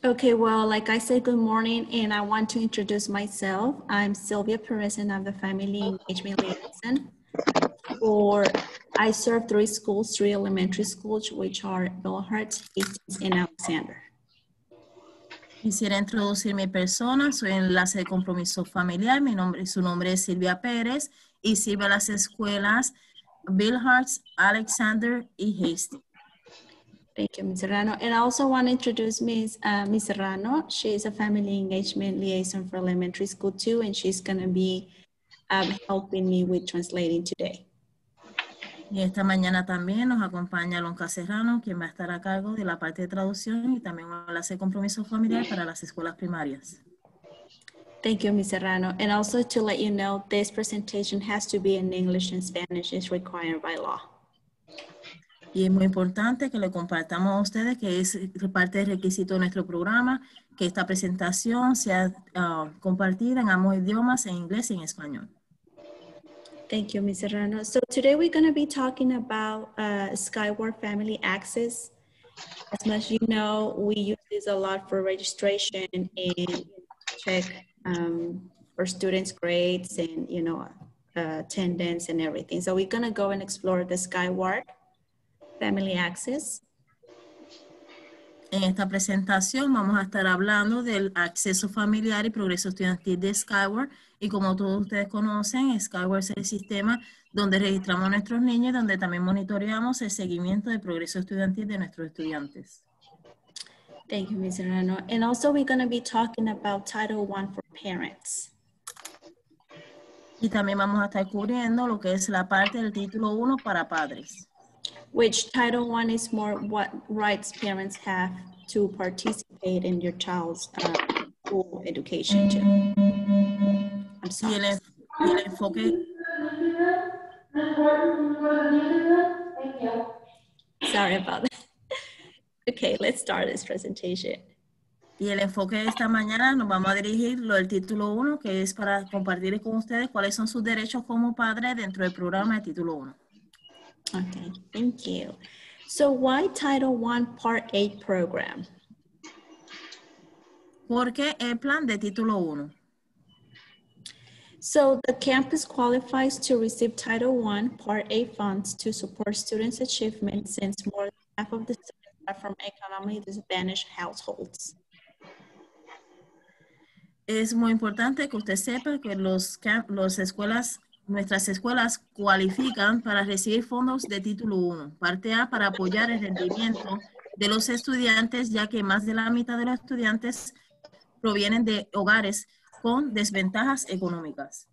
Okay, well, like I said, good morning, and I want to introduce myself. I'm Sylvia Perez, and I'm the Family Engagement Liaison. I serve 3 schools, 3 elementary schools, which are Bellhart, Hastings, and Alexander. Quisiera introducir mi persona. Soy enlace de compromiso familiar. Su nombre es Silvia Pérez y sirve a las escuelas Bellhart, Alexander y Hastings. Thank you, Ms. Serrano. And I also want to introduce Ms. Serrano. She is a family engagement liaison for elementary school too, and she's going to be helping me with translating today. Y esta mañana también nos acompaña Alonca Serrano, quien va a estar a cargo de la parte de traducción y también un enlace de compromiso familiar para las escuelas primarias. Thank you, Ms. Serrano. And also to let you know, this presentation has to be in English and Spanish. It's required by law. Y es muy importante que le compartamos a ustedes que es parte del requisito de nuestro programa, que esta presentación sea compartida en ambos idiomas, en inglés y en español. Thank you, Ms. Serrano. So today we're going to be talking about Skyward Family Access. As much as you know, we use this a lot for registration and check for students' grades and, attendance and everything. So we're going to go and explore the Skyward Family Access. En esta presentación vamos a estar hablando del acceso familiar y progreso estudiantil de Skyward. Y como todos ustedes conocen, Skyward es el sistema donde registramos a nuestros niños y donde también monitoreamos el seguimiento del progreso estudiantil de nuestros estudiantes. Thank you, Ms. Serrano. And also we're going to be talking about Title I for parents. Y también vamos a estar cubriendo lo que es la parte del título 1 para padres. Which Title I is more what rights parents have to participate in your child's school education too. I'm sorry. Y el enfoque... Sorry about that. Okay, let's start this presentation. Y el enfoque de esta mañana nos vamos a dirigir lo del título 1, que es para compartir con ustedes cuáles son sus derechos como padres dentro del programa de título 1. Okay, thank you. So why Title I Part 8 program? ¿Por qué el plan de título 1? So the campus qualifies to receive Title I Part 8 funds to support students' achievement since more than half of the students are from economically disadvantaged households. Es muy importante que usted sepa que nuestras escuelas cualifican para recibir fondos de título 1, parte A, para apoyar el rendimiento de los estudiantes, ya que más de la mitad de los estudiantes provienen de hogares con desventajas económicas.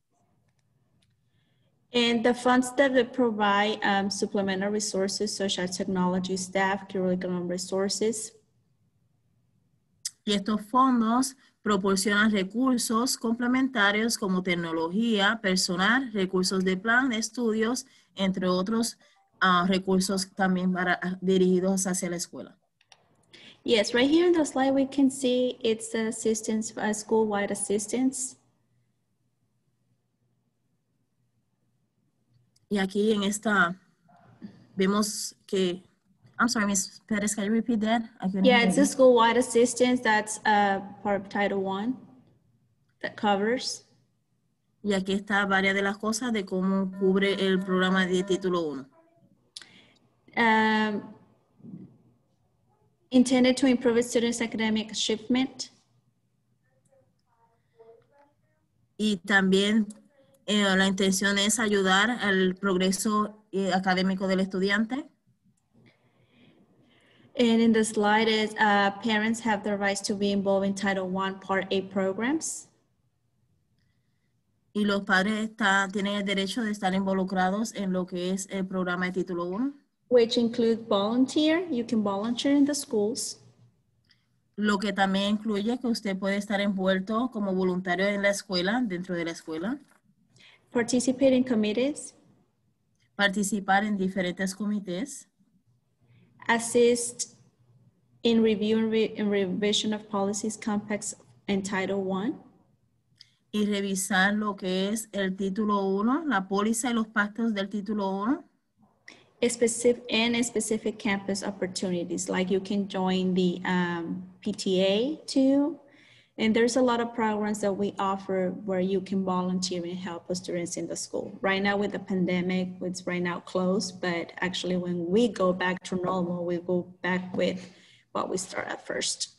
And the funds that they provide supplemental resources such as technology, staff, curriculum resources. Y estos fondos proporcionan recursos complementarios como tecnología, personal, recursos de plan de estudios, entre otros recursos también dirigidos hacia la escuela. Yes, right here in the slide we can see it's assistance, school-wide assistance. Y aquí en esta vemos que, I'm sorry, Ms. Perez, can you repeat that? Yeah, it's a school-wide assistance that's part of Title I that covers. Y aquí está varias de las cosas de cómo cubre el programa de título 1. Intended to improve students' academic achievement. Y también la intención es ayudar al progreso académico del estudiante. And in the slide is parents have the rights to be involved in Title I Part 8 programs. Y los padres tienen el derecho de estar involucrados en lo que es el programa de título 1. Which include volunteer. You can volunteer in the schools. Lo que también incluye que usted puede estar envuelto como voluntario en la escuela, dentro de la escuela. Participate in committees. Participar en diferentes comités. Assist in review and revision of policies, compacts, and Title I. Y revisar lo que es el título 1, la póliza y los pactos del título 1. specific campus opportunities, like you can join the PTA too. And there's a lot of programs that we offer where you can volunteer and help students in the school. Right now with the pandemic, it's right now closed, but actually when we go back to normal, we go back with what we start at first.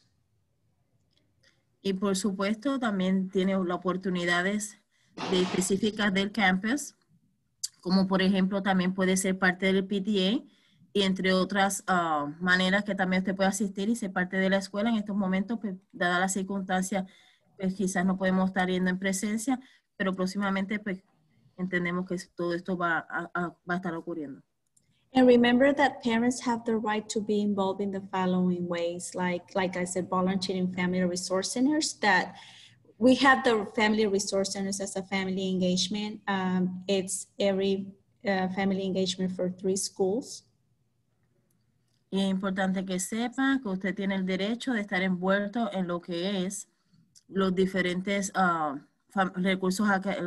Y por supuesto también tiene las oportunidades específicas del campus, como por ejemplo también puede ser parte del PTA y entre otras maneras que también usted puede asistir y ser parte de la escuela. En estos momentos, pues, dada la circunstancia, pues quizás no podemos estar yendo en presencia, pero próximamente pues entendemos que todo esto va a estar ocurriendo. And remember that parents have the right to be involved in the following ways, like I said, volunteering family resource centers. That we have the family resource centers as a family engagement. It's every family engagement for 3 schools. Y es importante que sepa que usted tiene el derecho de estar envuelto en lo que es los diferentes recursos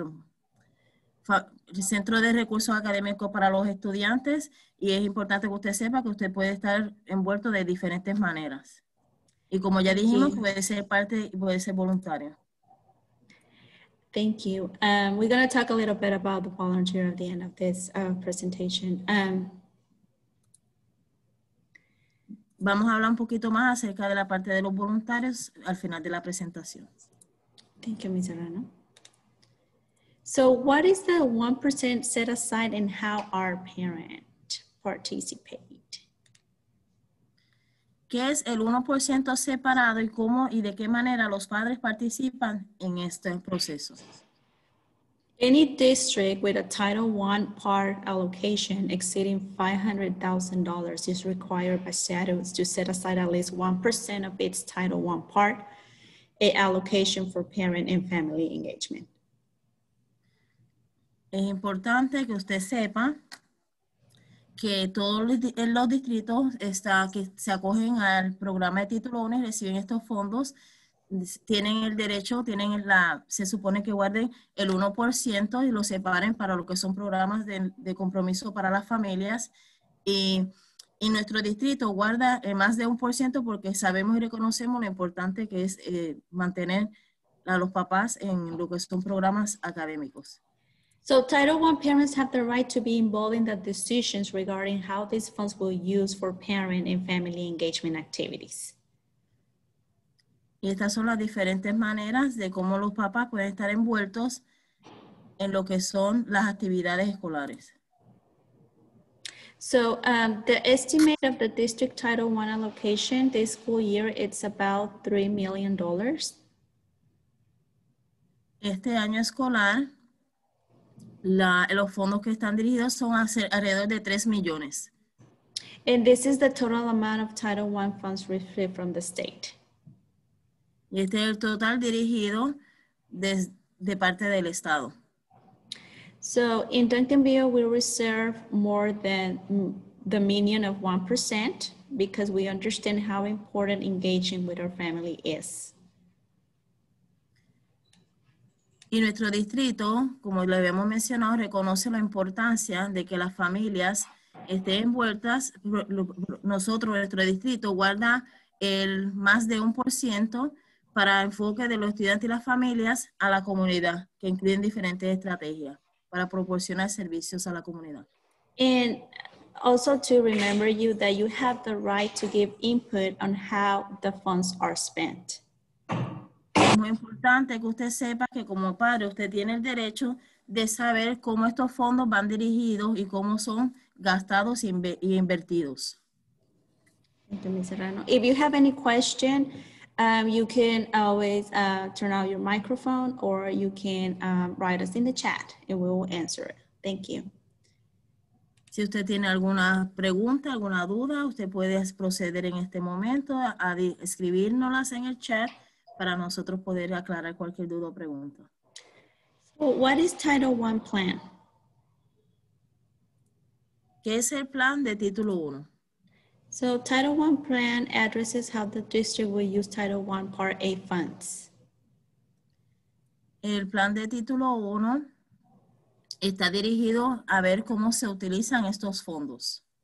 centro de recursos académicos para los estudiantes, y es importante que usted sepa que usted puede estar envuelto de diferentes maneras. Y como ya dijimos, puede ser parte y puede ser voluntario. Thank you. We're going to talk a little bit about the volunteer at the end of this presentation. Vamos a hablar un poquito más acerca de la parte de los voluntarios al final de la presentación. Thank you, Ms. Arano. So what is the 1% set aside and how our parents participate? ¿Qué es el 1% separado y cómo y de qué manera los padres participan en este proceso? Any district with a Title I part allocation exceeding $500,000 is required by statutes to set aside at least 1% of its Title I part allocation for parent and family engagement. Es importante que usted sepa que todos los distritos que se acogen al programa de Título 1 y reciben estos fondos tienen el derecho, se supone que guarden el 1% y lo separen para lo que son programas de compromiso para las familias. Y nuestro distrito guarda más de 1% porque sabemos y reconocemos lo importante que es mantener a los papás en lo que son programas académicos. So Title I parents have the right to be involved in the decisions regarding how these funds will use for parent and family engagement activities. Y estas son las diferentes maneras de cómo los papás pueden estar envueltos en lo que son las actividades escolares. So the estimate of the district Title I allocation this school year, it's about $3 million. Este año escolar, los fondos que están dirigidos son alrededor de 3 millones. And this is the total amount of Title I funds received from the state. Y este es el total dirigido de parte del Estado. So in Duncanville, we reserve more than the median of 1% because we understand how important engaging with our family is. Y nuestro distrito, como lo habíamos mencionado, reconoce la importancia de que las familias estén envueltas. Nosotros, nuestro distrito, guarda el más de 1% para enfoque de los estudiantes y las familias a la comunidad, que incluyen diferentes estrategias para proporcionar servicios a la comunidad. And also to remember you that you have the right to give input on how the funds are spent. Es muy importante que usted sepa que como padre usted tiene el derecho de saber cómo estos fondos van dirigidos y cómo son gastados y invertidos. Thank you, Ms. Serrano. If you have any question, you can always turn on your microphone or you can write us in the chat and we will answer it. Thank you. Si usted tiene alguna pregunta, alguna duda, usted puede proceder en este momento a escribirnoslas en el chat para nosotros poder aclarar cualquier duda o pregunta. So what is Title I plan? ¿Qué es el plan de Título 1? So Title I plan addresses how the district will use Title I Part A funds. El plan de Título 1 está dirigido a ver cómo se utilizan estos fondos.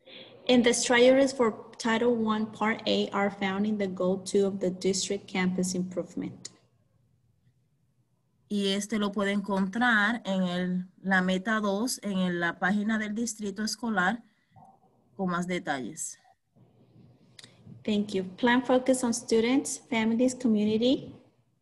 And the strategies for Title I, Part A are found in the Goal 2 of the District Campus Improvement. Y este lo puede encontrar en la meta 2 en la página del distrito escolar con más detalles. Thank you. Plan focus on students, families, community.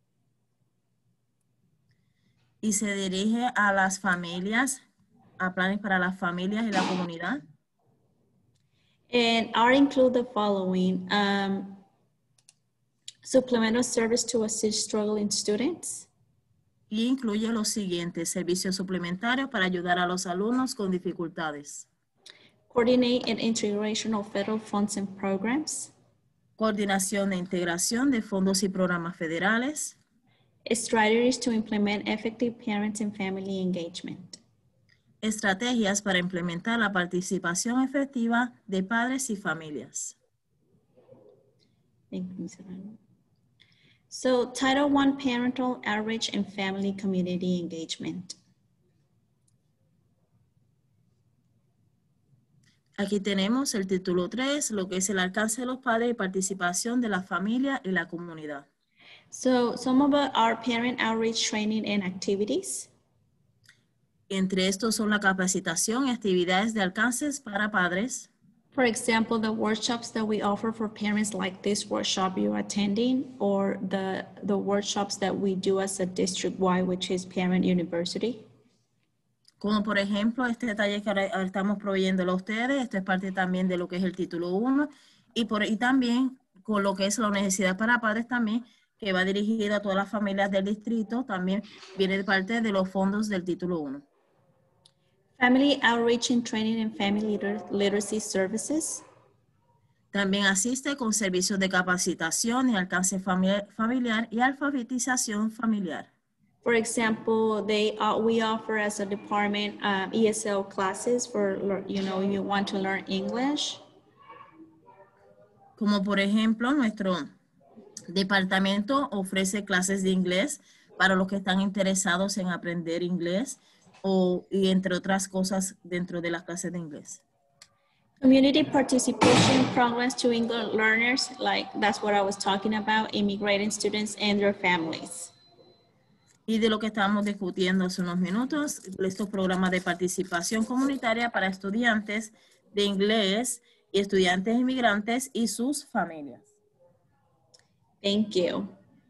Y se dirige a las familias, a planes para las familias y la comunidad. And are include the following. Supplemental service to assist struggling students. Y incluye los siguientes: servicios suplementarios para ayudar a los alumnos con dificultades. Coordinate and integration of federal funds and programs. Coordinación e integración de fondos y programas federales. Strategies to implement effective parents and family engagement. Estrategias para implementar la participación efectiva de padres y familias. Thank you, Ms. Serrano. So, Title I, Parental Outreach and Family Community Engagement. Aquí tenemos el título 3, lo que es el alcance de los padres y participación de la familia y la comunidad. So, some of our parent outreach training and activities. Entre estos son la capacitación y actividades de alcances para padres. For example, the workshops that we offer for parents, like this workshop you're attending, or the workshops that we do as a district-wide, which is Parent University. Como por ejemplo este taller que ahora estamos proveyéndolo a ustedes. Esto es parte también de lo que es el título 1 y también con lo que es la Universidad para Padres también, que va dirigida a todas las familias del distrito, también viene de parte de los fondos del título 1. Family Outreach and Training and Family Literacy Services. También asiste con servicios de capacitación y alcance familiar y alfabetización familiar. For example, we offer as a department ESL classes for, you want to learn English. Como por ejemplo, nuestro departamento ofrece clases de inglés para los que están interesados en aprender inglés y entre otras cosas dentro de las clases de inglés. Community participation programs to English learners, like that's what I was talking about, immigrating students and their families. Y de lo que estábamos discutiendo hace unos minutos, estos programas de participación comunitaria para estudiantes de inglés y estudiantes inmigrantes y sus familias. Thank you.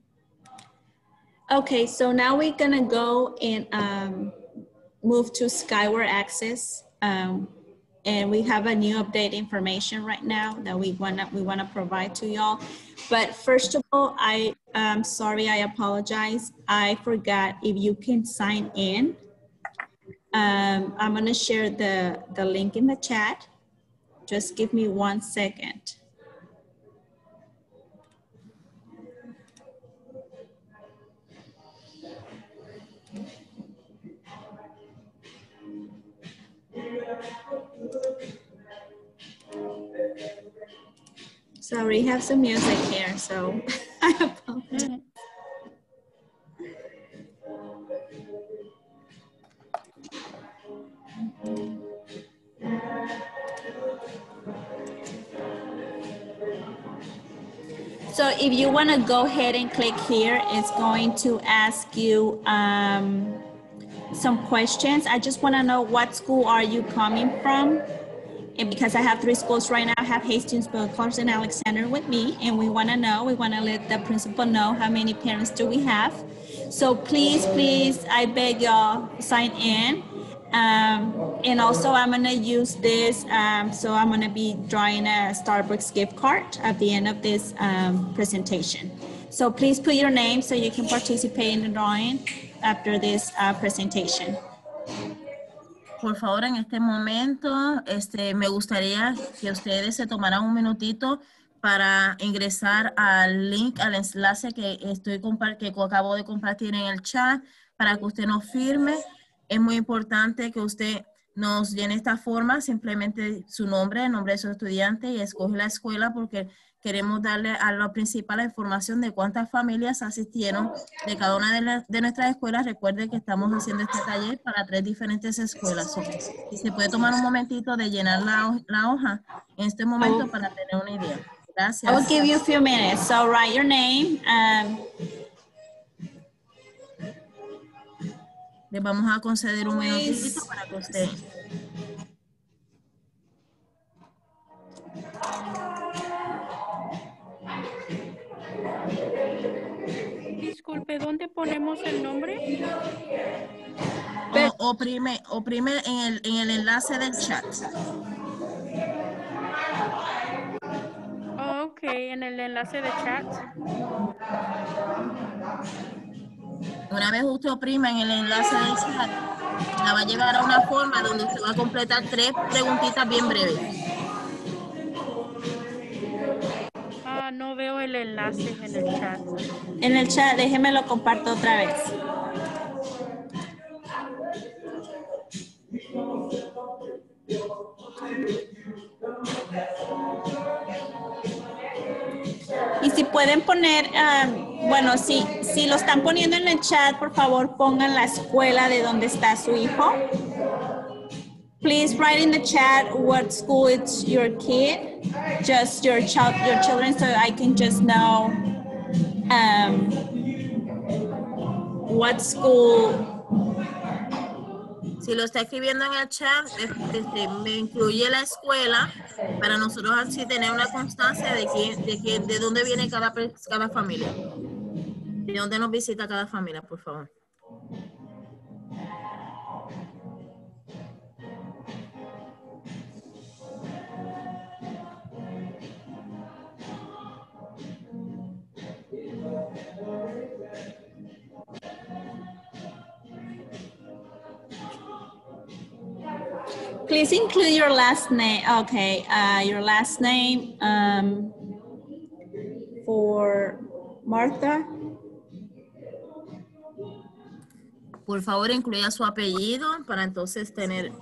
Okay, so now we're gonna go and move to Skyward Access. And we have a new update information right now that we wanna provide to y'all. But first of all, I'm sorry, I apologize. I forgot if you can sign in. I'm gonna share the link in the chat. Just give me 1 second. Sorry, we have some music here, so I apologize. So if you want to go ahead and click here, it's going to ask you some questions. I just want to know what school are you coming from? And because I have 3 schools right now, I have Hastings, Bell, Clarkson, and Alexander with me, and we want to let the principal know how many parents do we have. So please, I beg y'all, sign in. And also I'm gonna use this, so I'm gonna be drawing a Starbucks gift card at the end of this presentation. So please put your name so you can participate in the drawing after this presentation. Por favor, en este momento, me gustaría que ustedes se tomaran un minutito para ingresar al link, al enlace que acabo de compartir en el chat, para que usted nos firme. Es muy importante que usted nos llene esta forma, simplemente su nombre, el nombre de su estudiante, y escoge la escuela, porque queremos darle a lo principal la información de cuántas familias asistieron de cada una de nuestras escuelas. Recuerde que estamos haciendo este taller para 3 diferentes escuelas. Y se puede tomar un momentito de llenar la hoja en este momento para tener una idea. I will Gracias. give you a few minutes. So write your name. Les vamos a conceder un minutito para que usted... Disculpe, ¿dónde ponemos el nombre? Oprime en el enlace del chat. Oh, ok, en el enlace de chat. Una vez usted oprime en el enlace del chat, la va a llevar a una forma donde usted va a completar 3 preguntitas bien breves. Ah, no veo el enlace en el chat. En el chat, déjeme lo comparto otra vez. Y si pueden poner, bueno, si lo están poniendo en el chat, por favor pongan la escuela de donde está su hijo. Please write in the chat what school it's your kid, just your children, so I can just know what school. Si lo está escribiendo en el chat, me incluye la escuela para nosotros así tener una constancia de dónde viene cada familia. De dónde nos visita cada familia, por favor. Please include your last name. Okay, your last name for Martha. Por favor, incluya su apellido para entonces tener...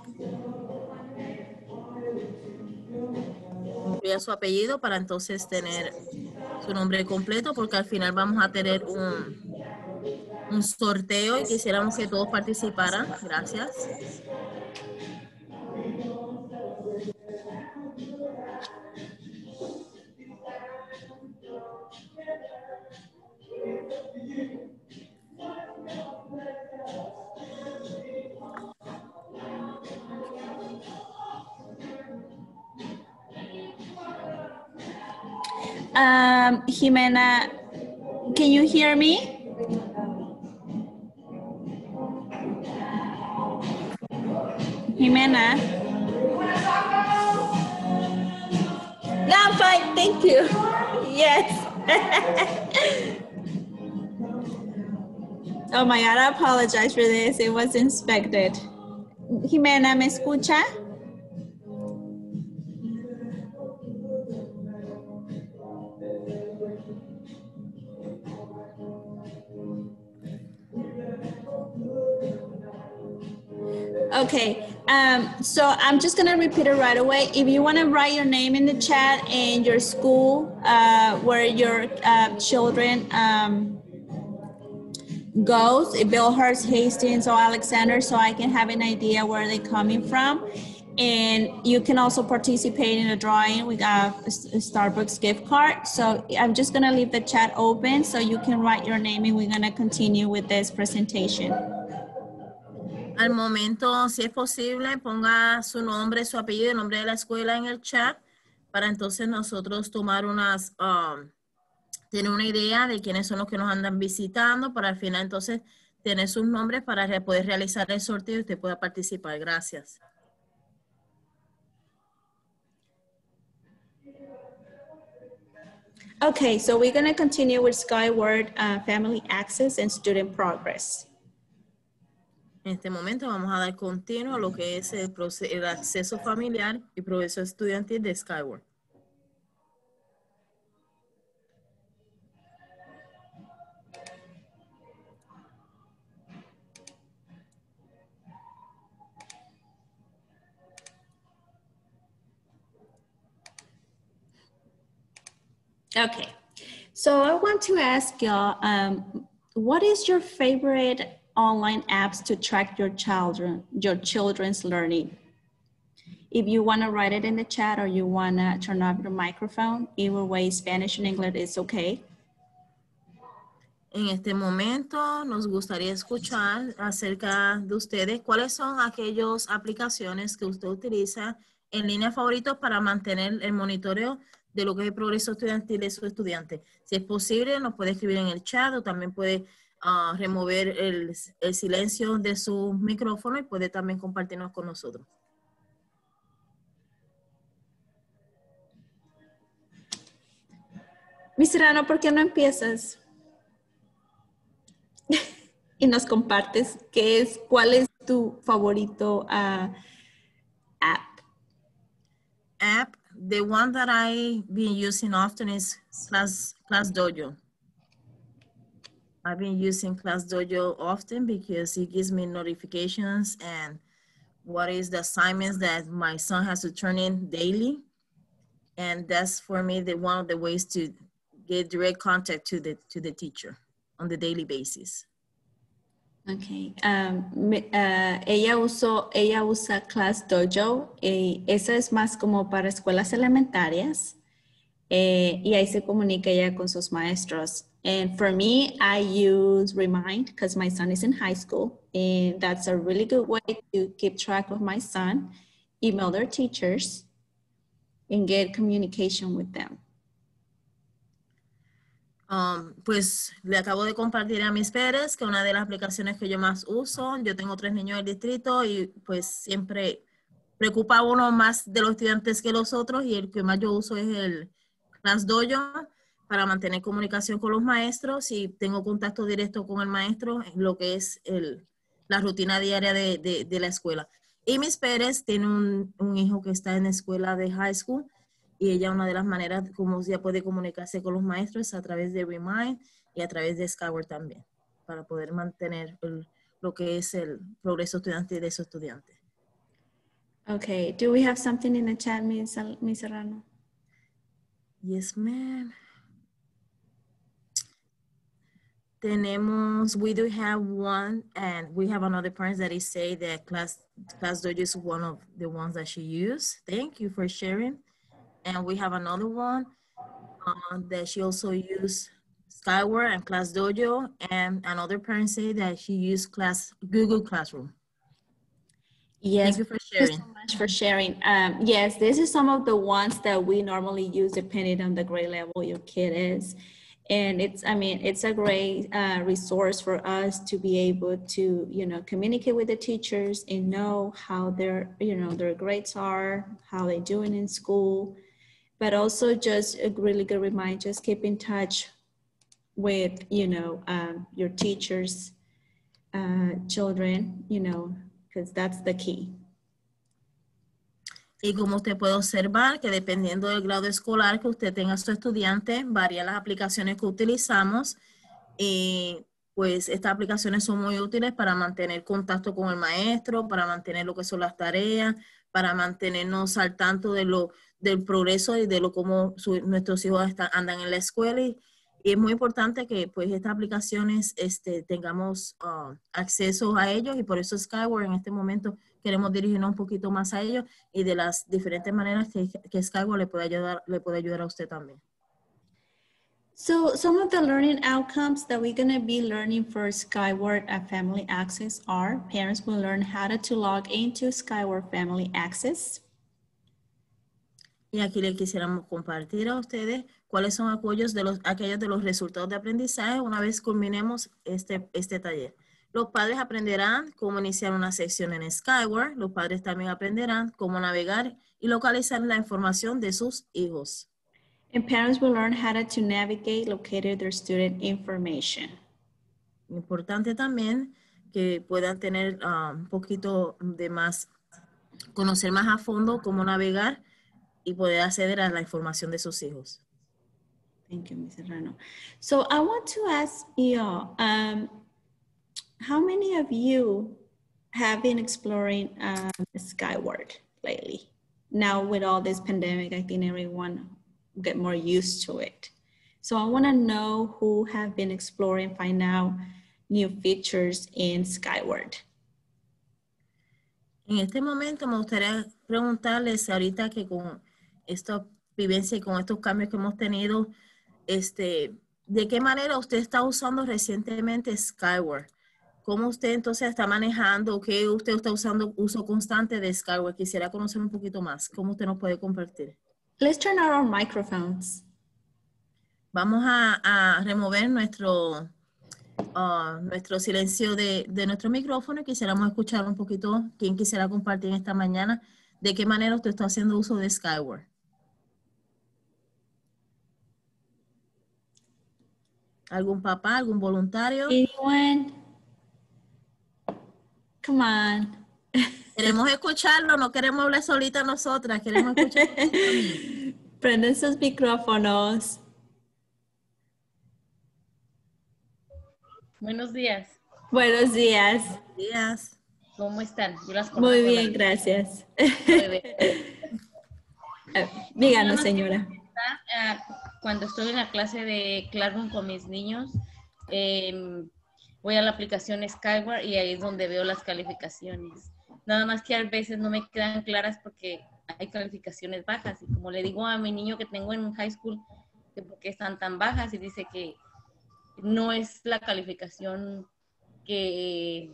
Incluya su apellido para entonces tener su nombre completo, porque al final vamos a tener un sorteo y quisiéramos que todos participaran. Gracias. Jimena, can you hear me? Jimena? No, I'm fine, thank you. Yes. Oh my God, I apologize for this. It was inspected. Jimena, ¿me escucha? Okay, so I'm just gonna repeat it right away. If you wanna write your name in the chat and your school where your children goes, Billhurst, Hastings, or Alexander, so I can have an idea where they're coming from. And you can also participate in a drawing with a Starbucks gift card. So I'm just gonna leave the chat open so you can write your name and we're gonna continue with this presentation. Al momento, si es posible, ponga su nombre, su apellido, el nombre de la escuela en el chat para entonces nosotros tomar tener una idea de quiénes son los que nos andan visitando para al final entonces tener sus nombres para poder realizar el sorteo y usted pueda participar. Gracias. Okay, so we're gonna continue with Skyward Family Access and Student Progress. En este momento vamos a dar continuo a lo que es el acceso familiar y progreso estudiantil de Skyward. Okay. So I want to ask y'all, what is your favorite online apps to track your children's learning? If you want to write it in the chat or you want to turn off your microphone, either way, Spanish and English is okay. En este momento nos gustaría escuchar acerca de ustedes cuáles son aquellas aplicaciones que usted utiliza en línea favoritos para mantener el monitoreo de lo que es el progreso estudiantil de su estudiante. Si es posible, nos puede escribir en el chat o también puede remover el silencio de su micrófono y puede también compartirnos con nosotros. Miss Serrano, ¿por qué no empiezas? Y nos compartes cuál es tu favorito app. The one that I've been using often is ClassDojo. I've been using ClassDojo often because it gives me notifications and what is the assignments that my son has to turn in daily. And that's for me one of the ways to get direct contact to the teacher on the daily basis. Okay. Ella usa ClassDojo. Esa es más como para escuelas elementarias. Y ahí se comunica ella con sus maestros. And for me, I use Remind because my son is in high school. And that's a really good way to keep track of my son, email their teachers, and get communication with them. Pues le acabo de compartir a Miss Pérez que una de las aplicaciones que yo más uso, yo tengo 3 niños del distrito y pues siempre preocupa a uno más de los estudiantes que los otros y el que más yo uso es el ClassDojo para mantener comunicación con los maestros y tengo contacto directo con el maestro en lo que es la rutina diaria de la escuela. Y Miss Pérez tiene un hijo que está en la escuela de high school y ella una de las maneras como ella puede comunicarse con los maestros es a través de Remind y a través de Skyward también, para poder mantener lo que es el progreso estudiantil de su estudiante. Okay, do we have something in the chat, Miss Serrano? Yes, ma'am. We do have one, and we have another parent that is saying that ClassDojo is one of the ones that she used. Thank you for sharing. And we have another one that she also used Skyward and ClassDojo, and another parent say that she used Google Classroom. Yes, thank you for sharing. Thank you so much for sharing. Yes, this is some of the ones that we normally use depending on the grade level your kid is. And it's a great resource for us to be able to, communicate with the teachers and know how their grades are, how they're doing in school, but also just a really good reminder, just keep in touch with, your teachers, children, because that's the key. Y como usted puede observar que dependiendo del grado escolar que usted tenga a su estudiante, varían las aplicaciones que utilizamos y pues estas aplicaciones son muy útiles para mantener contacto con el maestro, para mantener lo que son las tareas, para mantenernos al tanto del progreso y de cómo nuestros hijos andan en la escuela y es muy importante que pues estas aplicaciones tengamos acceso a ellos y por eso Skyward en este momento queremos dirigirnos un poquito más a ellos y de las diferentes maneras que Skyward le puede ayudar a usted también. So some of the learning outcomes that we're going to be learning for Skyward Family Access are parents will learn how to log into Skyward Family Access. Y aquí les quisiéramos compartir a ustedes cuáles son aquellos de los resultados de aprendizaje una vez culminemos este taller. Los padres aprenderán cómo iniciar una sección en Skyward. Los padres también aprenderán cómo navegar y localizar la información de sus hijos. And parents will learn how to navigate, locate their student information. Importante también que puedan tener un poquito de conocer más a fondo cómo navegar y poder acceder a la información de sus hijos. Thank you, Ms. Serrano. So I want to ask you, how many of you have been exploring Skyward lately? Now with all this pandemic, I think everyone get more used to it. So I want to know who have been exploring, find out new features in Skyward. En este momento me gustaría preguntarles ahorita que con esta vivencia y con estos cambios que hemos tenido, ¿de qué manera usted está usando recientemente Skyward? ¿Cómo usted entonces está manejando? ¿Qué usted está usando uso constante de Skyward? Quisiera conocer un poquito más. ¿Cómo usted nos puede compartir? Let's turn on our microphones. Vamos a remover nuestro silencio de nuestro micrófono y quisiéramos escuchar un poquito quién quisiera compartir esta mañana de qué manera usted está haciendo uso de Skyward. ¿Algún papá, algún voluntario? Anyone? Come on. Queremos escucharlo, no queremos hablar solita nosotras, queremos escuchar. Prenden sus micrófonos. Buenos días. Buenos días. Buenos días. ¿Cómo están? Yo las conozco. Muy bien, gracias. Díganos, señora. Cuando estoy en la clase de Classroom con mis niños, voy a la aplicación Skyward y ahí es donde veo las calificaciones. Nada más que a veces no me quedan claras porque hay calificaciones bajas. Y como le digo a mi niño que tengo en high school, que por qué están tan bajas, y dice que no es la calificación que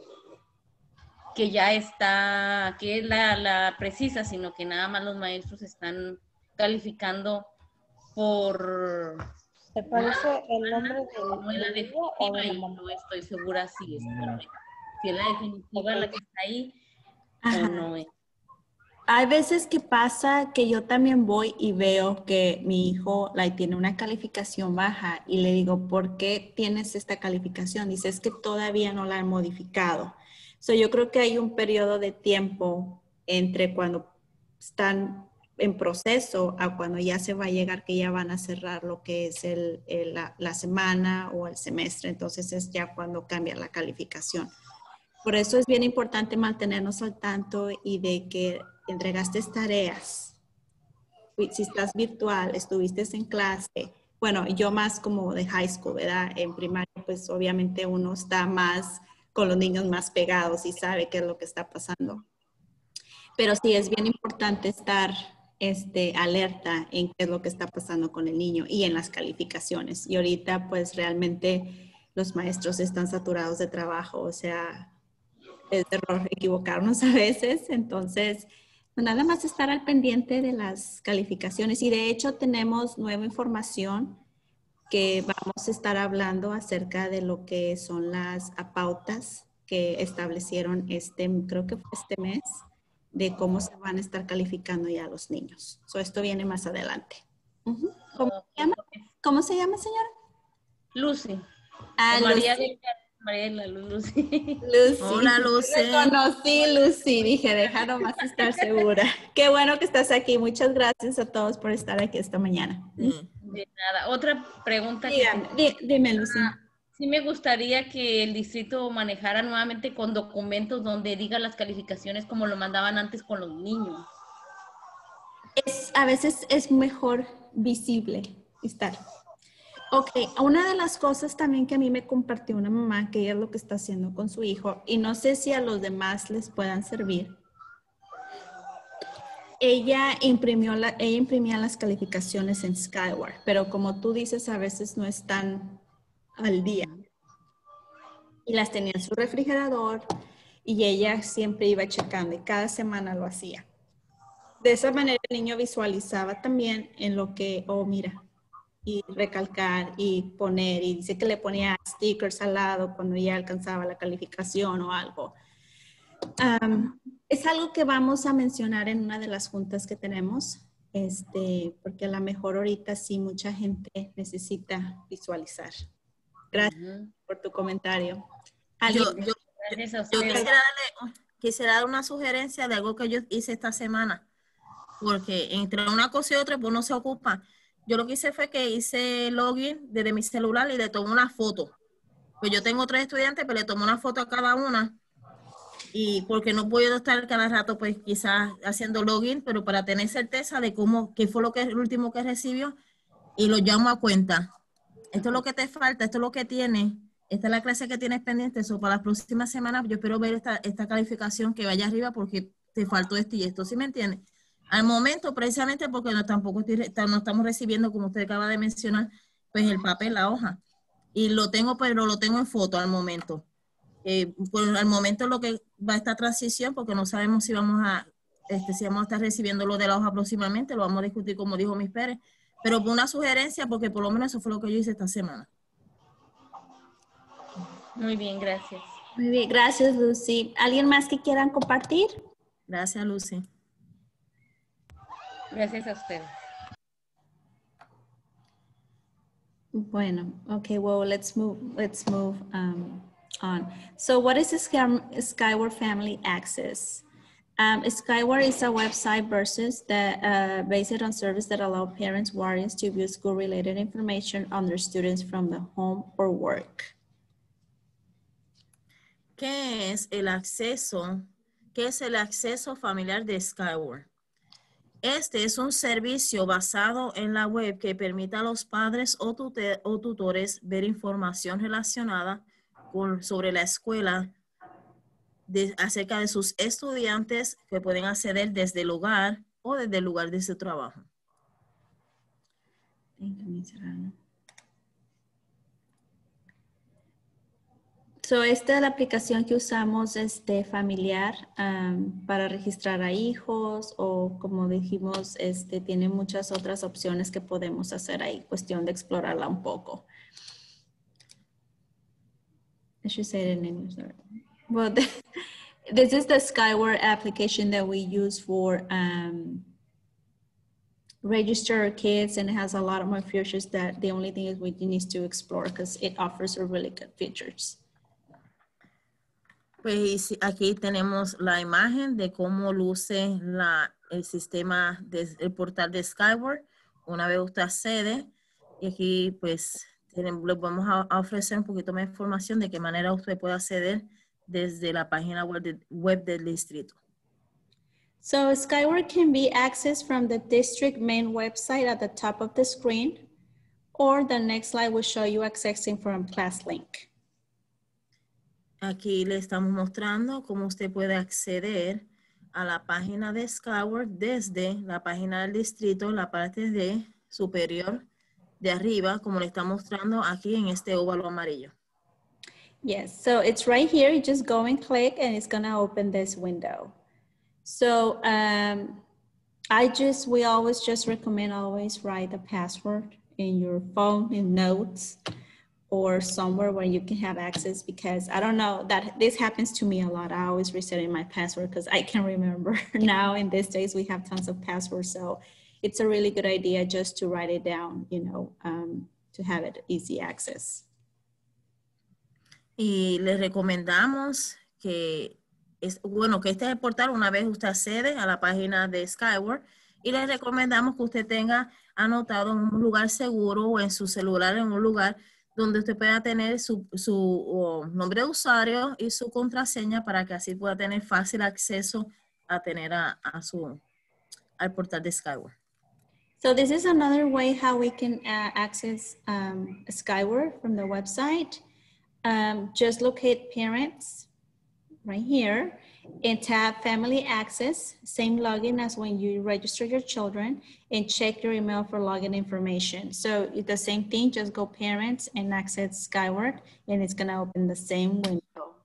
ya está, que es la precisa, sino que nada más los maestros están calificando por... ¿Te parece el nombre no es la del niño o definitiva de la y mamá? no estoy segura si es correcta. Si es la definitiva la que está ahí Ajá. o no es. Hay veces que pasa que yo también voy y veo que mi hijo tiene una calificación baja y le digo, ¿por qué tienes esta calificación? Dice, es que todavía no la han modificado. So, yo creo que hay un periodo de tiempo entre cuando están en proceso a cuando ya se va a llegar, que ya van a cerrar lo que es la semana o el semestre. Entonces es ya cuando cambia la calificación. Por eso es bien importante mantenernos al tanto y de que entregaste tareas. Si estás virtual, estuviste en clase. Bueno, yo más como de high school, ¿verdad? En primaria, pues obviamente uno está más con los niños más pegados y sabe qué es lo que está pasando. Pero sí es bien importante estar alerta en qué es lo que está pasando con el niño y en las calificaciones. Y ahorita pues realmente los maestros están saturados de trabajo, o sea, es error equivocarnos a veces. Entonces, pues nada más estar al pendiente de las calificaciones. Y de hecho tenemos nueva información que vamos a estar hablando acerca de lo que son las pautas que establecieron creo que fue este mes, de cómo se van a estar calificando ya los niños. So, esto viene más adelante. ¿Cómo se llama? ¿Cómo se llama, señora? Lucy. Ah, María Lucy. de la Lucy. Lucy. Hola, Lucy. Reconocí, Lucy. Dije, deja nomás estar segura. Qué bueno que estás aquí. Muchas gracias a todos por estar aquí esta mañana. Sí. De nada. Otra pregunta. Dime, Lucy. Sí me gustaría que el distrito manejara nuevamente con documentos donde diga las calificaciones como lo mandaban antes con los niños. A veces es mejor visible estar. Ok, una de las cosas también que a mí me compartió una mamá, que ella es lo que está haciendo con su hijo, y no sé si a los demás les puedan servir. Ella imprimía las calificaciones en Skyward, pero como tú dices, a veces no están al día. Y las tenía en su refrigerador y ella siempre iba checando y cada semana lo hacía. De esa manera el niño visualizaba también en lo que, oh mira, y recalcar y poner, y dice que le ponía stickers al lado cuando ya alcanzaba la calificación o algo. Es algo que vamos a mencionar en una de las juntas que tenemos, porque a lo mejor ahorita sí mucha gente necesita visualizar. Gracias por tu comentario. Yo Gracias a ustedes. quisiera dar una sugerencia de algo que yo hice esta semana, porque entre una cosa y otra pues no se ocupa. Yo lo que hice fue que hice login desde mi celular y le tomé una foto. Pues yo tengo 3 estudiantes, pero le tomé una foto a cada una. Y porque no puedo estar cada rato, pues quizás haciendo login, pero para tener certeza de qué fue el último que recibió, y lo llamo a cuenta. Esto es lo que te falta, esto es lo que tienes. Esta es la clase que tienes pendiente. Eso para las próximas semanas yo espero ver esta calificación que vaya arriba porque te faltó esto y esto. ¿Sí me entiendes? Al momento, precisamente porque no estamos recibiendo, como usted acaba de mencionar, pues el papel, la hoja. Y lo tengo, pero lo tengo en foto al momento. Pues al momento lo que va a esta transición, porque no sabemos si vamos a estar recibiendo lo de la hoja próximamente, lo vamos a discutir como dijo Miss Pérez, pero por una sugerencia, porque por lo menos eso fue lo que yo hice esta semana. Muy bien, gracias. Muy bien, gracias, Lucy. ¿Alguien más que quieran compartir? Gracias, Lucy. Gracias a ustedes. Bueno, okay, well, let's move on. So what is Skyward Family Access? Skyward is a website based on service that allow parents, guardians to view school-related information on their students from the home or work. ¿Qué es el acceso? ¿Qué es el acceso familiar de Skyward? Este es un servicio basado en la web que permite a los padres o tutores ver información relacionada sobre la escuela acerca de sus estudiantes que pueden acceder desde el hogar o desde el lugar de su trabajo. Thank you, Ms. Serrano. So, esta es la aplicación que usamos familiar para registrar a hijos o como dijimos, tiene muchas otras opciones que podemos hacer ahí, cuestión de explorarla un poco. I should say it in English. Well, this is the Skyward application that we use for register our kids, and it has a lot of more features that the only thing is we need to explore because it offers a really good features. Pues aquí tenemos la imagen de cómo luce el sistema del portal de Skyward. Una vez usted accede, y aquí pues les vamos a ofrecer un poquito más de información de qué manera usted puede acceder desde la página web del distrito. So Skyward can be accessed from the district main website at the top of the screen, or the next slide will show you accessing from ClassLink. Aquí le estamos mostrando cómo usted puede acceder a la página de Skyward desde la página del distrito, la parte superior de arriba, como le está mostrando aquí en este óvalo amarillo. Yes, so it's right here. You just go and click and it's gonna open this window. So we always just recommend always write the password in your phone, in notes, or somewhere where you can have access, because I don't know, that this happens to me a lot. I always resetting my password because I can remember. Now in these days we have tons of passwords, so it's a really good idea just to write it down, to have it easy access. Y les recomendamos que este es el portal una vez usted accede a la página de Skyward, y les recomendamos que usted tenga anotado en un lugar seguro o en su celular, en un lugar donde usted pueda tener su nombre de usuario y su contraseña para que así pueda tener fácil acceso a tener al portal de Skyward. So this is another way how we can access Skyward from the website. Just locate parents right here and tap family access, same login as when you register your children, and check your email for login information. So it's the same thing, just go parents and access Skyward, and it's gonna open the same window.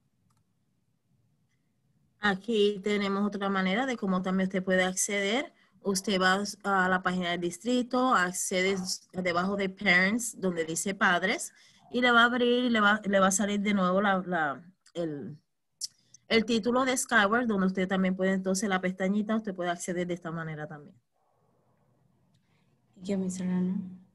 Aquí tenemos otra manera de cómo también usted puede acceder. Usted va a la página del distrito, accede debajo de Parents, donde dice Padres, y le va a abrir y le va a salir de nuevo el título de Skyward, donde usted también puede, entonces la pestañita, usted puede acceder de esta manera también. Thank you, Ms. Serrano.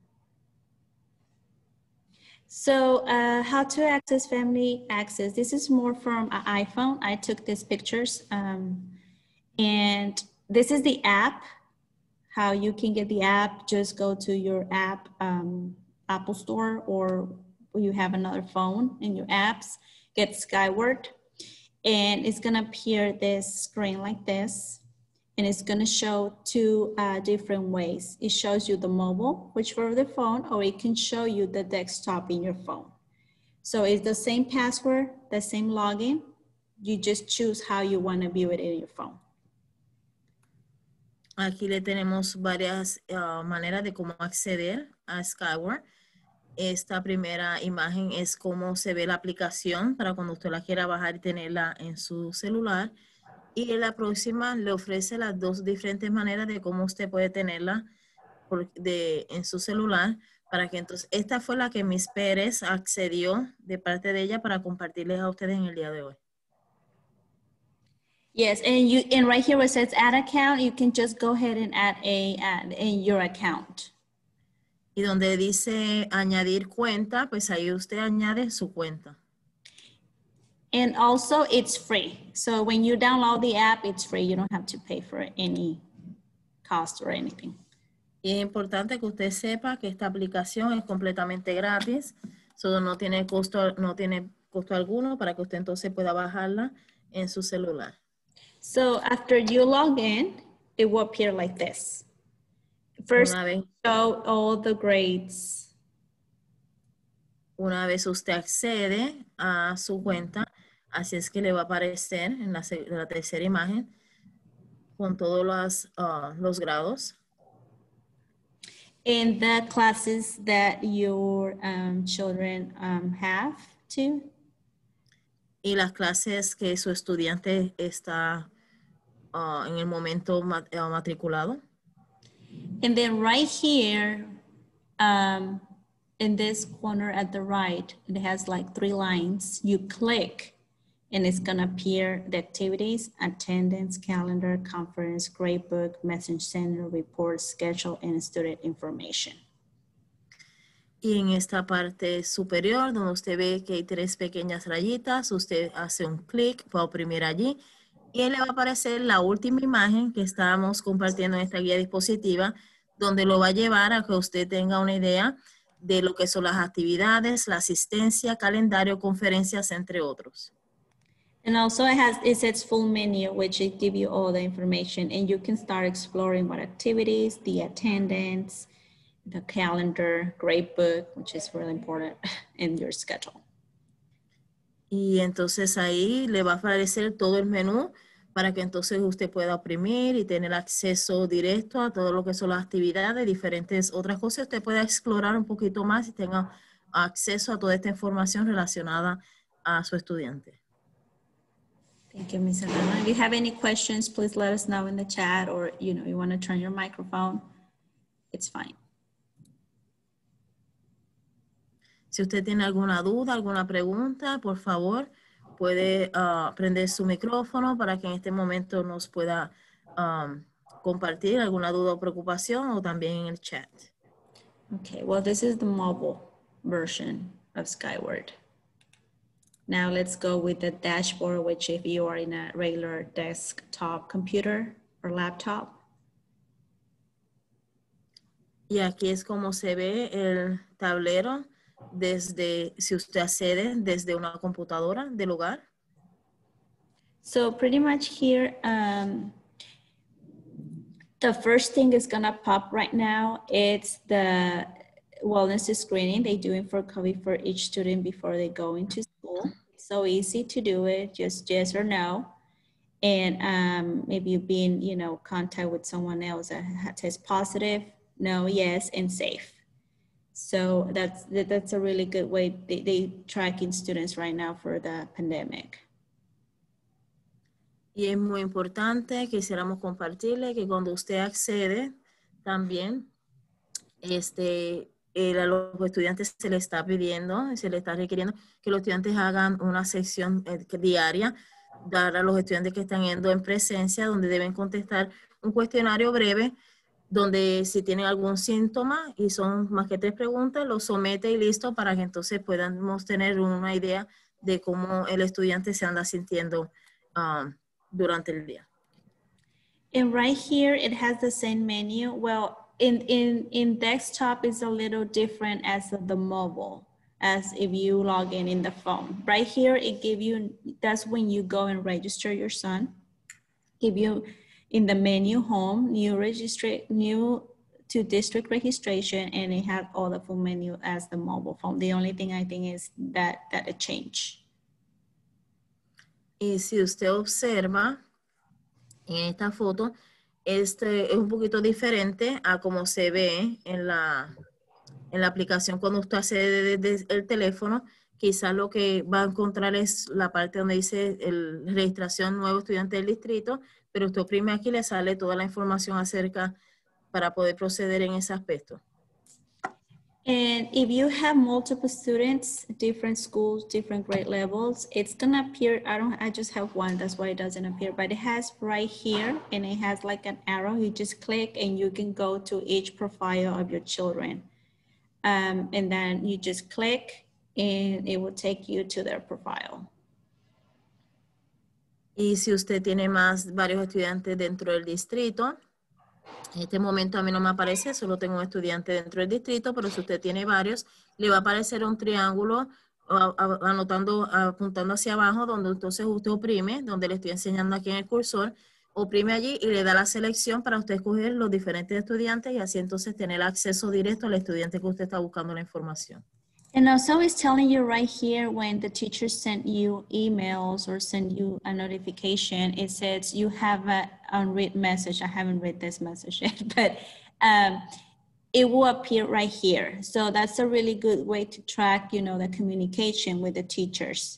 So how to access family access. This is more from an iPhone. I took these pictures and this is the app. How you can get the app, just go to your app, Apple Store, or you have another phone in your apps, get Skyward, and it's gonna appear this screen like this. and it's going to show two different ways. It shows you the mobile, which for the phone, or it can show you the desktop in your phone. So it's the same password, the same login. You just choose how you want to view it in your phone. Aquí le tenemos varias maneras de cómo acceder a Skyward. Esta primera imagen es cómo se ve la aplicación para cuando usted la quiera bajar y tenerla en su celular. Y la próxima le ofrece las dos diferentes maneras de cómo usted puede tenerla en su celular. Para que entonces, esta fue la que Miss Pérez accedió de parte de ella para compartirles a ustedes en el día de hoy. Yes, and right here where it says add account, you can just go ahead and add in your account. Y donde dice añadir cuenta, pues ahí usted añade su cuenta. And also it's free. So when you download the app, it's free. You don't have to pay for any cost or anything. Y es importante que usted sepa que esta aplicación es completamente gratis. So no tiene costo alguno para que usted entonces pueda bajarla en su celular. So after you log in, it will appear like this. First, show all the grades. Una vez usted accede a su cuenta, así es que le va a aparecer en la tercera imagen con todos los grados. And the classes that your children have too. Y las clases que su estudiante está en el momento matriculado. And then right here, in this corner at the right, it has like 3 lines. You click and it's gonna appear the activities, attendance, calendar, conference, gradebook, message center, report, schedule, and student information. Y en esta parte superior, donde usted ve que hay 3 pequeñas rayitas, usted hace un clic, va a oprimir allí, y le va a aparecer la última imagen que estábamos compartiendo en esta guía dispositiva, donde lo va a llevar a que usted tenga una idea de lo que son las actividades, la asistencia, calendario, conferencias, entre otros. And also it says full menu, which it gives you all the information, and you can start exploring what activities, the attendance, the calendar, gradebook, which is really important in your schedule. Y entonces ahí le va a aparecer todo el menú para que entonces usted pueda oprimir y tener acceso directo a todo lo que son las actividades, diferentes otras cosas. Usted pueda explorar un poquito más y tenga acceso a toda esta información relacionada a su estudiante. Thank you, Ms. Serrano. If you have any questions, please let us know in the chat, or you want to turn your microphone, it's fine. Si usted tiene alguna duda, alguna pregunta, por favor, puede prender su micrófono para que en este momento nos pueda compartir alguna duda o preocupación, o también en el chat. Okay, well, this is the mobile version of Skyward. Now let's go with the dashboard, which if you are in a regular desktop computer or laptop. Y aquí es como se ve el tablero si usted accede desde una computadora del hogar. So pretty much here, the first thing is gonna pop right now. It's the wellness screening they doing for COVID for each student before they go into school. It's so easy to do it, just yes or no. And maybe you've been, contact with someone else that tests positive, no, yes, and safe. So that's a really good way. They tracking students right now for the pandemic. Y es muy importante, quisiéramos compartirle que cuando usted accede también, a los estudiantes se les está pidiendo, se les está requiriendo que los estudiantes hagan una sección diaria, dar a los estudiantes que están yendo en presencia, donde deben contestar un cuestionario breve, donde si tienen algún síntoma, y son más que 3 preguntas, lo somete y listo para que entonces podamos tener una idea de cómo el estudiante se anda sintiendo durante el día. And right here, it has the same menu. Well, in desktop, it's a little different as the mobile, as if you log in the phone. Right here, it give you, that's when you go and register your son. Give you In the menu home, new to district registration, and it had all the full menu as the mobile phone. The only thing I think is that it changed. Y si usted observa en esta foto, este es un poquito diferente a como se ve en la aplicación cuando usted accede desde el teléfono. Quizás lo que va a encontrar es la parte donde dice registración nuevo estudiante del distrito, pero usted oprime aquí y le sale toda la información acerca para poder proceder en ese aspecto. And if you have multiple students, different schools, different grade levels, it's gonna appear, I just have one, that's why it doesn't appear, but it has right here, and it has like an arrow. You just click and you can go to each profile of your children. And then you just click and it will take you to their profile. Y si usted tiene varios estudiantes dentro del distrito, en este momento a mí no me aparece, solo tengo un estudiante dentro del distrito, pero si usted tiene varios, le va a aparecer un triángulo apuntando hacia abajo, donde entonces usted oprime, donde le estoy enseñando aquí en el cursor, oprime allí y le da la selección para usted escoger los diferentes estudiantes y así entonces tener acceso directo al estudiante que usted está buscando la información. And also it's telling you right here when the teacher sent you emails or send you a notification, it says you have an unread message. I haven't read this message yet, but it will appear right here. So that's a really good way to track, you know, the communication with the teachers.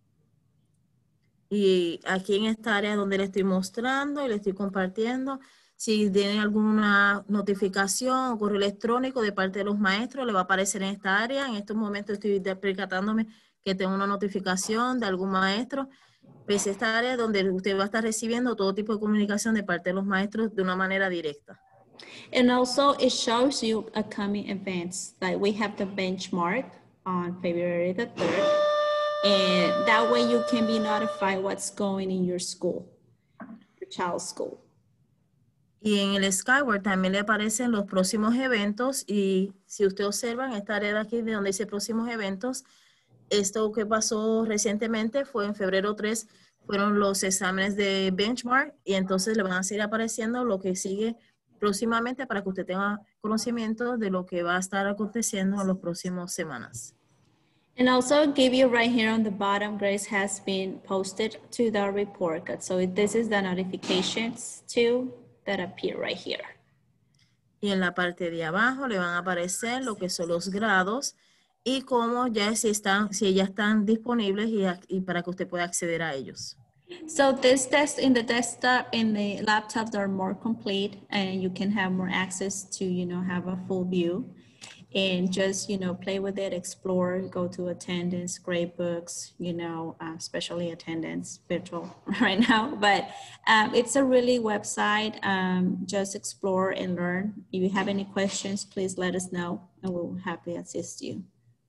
Y aquí en esta área donde le estoy mostrando y le estoy compartiendo, si tienen alguna notificación o correo electrónico de parte de los maestros, le va a aparecer en esta área. En estos momentos estoy percatándome que tengo una notificación de algún maestro. Pues esta área donde usted va a estar recibiendo todo tipo de comunicación de parte de los maestros de una manera directa. And also it shows you upcoming events. Like we have the benchmark on February the 3rd. And that way you can be notified what's going in your school, your child's school. Y en el Skyward también le aparecen los próximos eventos y si usted observa en esta área de aquí de donde dice próximos eventos, esto que pasó recientemente fue en febrero 3, fueron los exámenes de benchmark y entonces le van a seguir apareciendo lo que sigue próximamente para que usted tenga conocimiento de lo que va a estar aconteciendo en las próximas semanas. And also give you right here on the bottom, Grace has been posted to the report card. So this is the notifications too that appear right here. Y en la parte de abajo le van a aparecer lo que son los grados y cómo ya si ya están disponibles y para que usted pueda acceder a ellos. So this test in the desktop and the laptops are more complete and you can have more access to, you know, have a full view and just, you know, play with it, explore, go to attendance, grade books, you know, especially attendance, virtual right now, but it's a really website, just explore and learn. If you have any questions, please let us know and we'll happily assist you.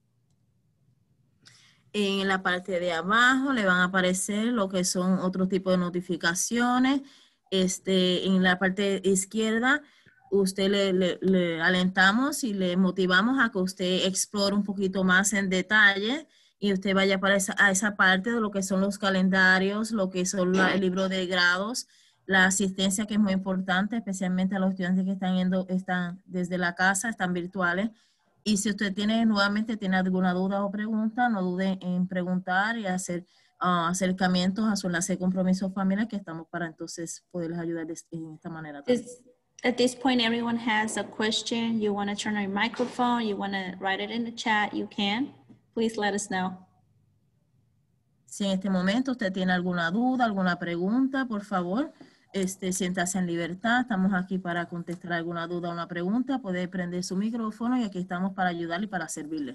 En la parte de abajo le van a aparecer lo que son otro tipo de notificaciones. En la parte izquierda, usted le alentamos y le motivamos a que usted explore un poquito más en detalle y usted vaya a esa parte de lo que son los calendarios, lo que son el libro de grados, la asistencia que es muy importante, especialmente a los estudiantes que están desde la casa, están virtuales. Y si usted tiene alguna duda o pregunta, no dude en preguntar y hacer acercamientos a su enlace de compromiso familiar que estamos para entonces poderles ayudar en esta manera. At this point, everyone has a question. You want to turn on your microphone, you want to write it in the chat, you can. Please let us know. Si en este momento usted tiene alguna duda, alguna pregunta, por favor, siéntase en libertad. Estamos aquí para contestar alguna duda o una pregunta. Puede prender su micrófono y aquí estamos para ayudarle y para servirle.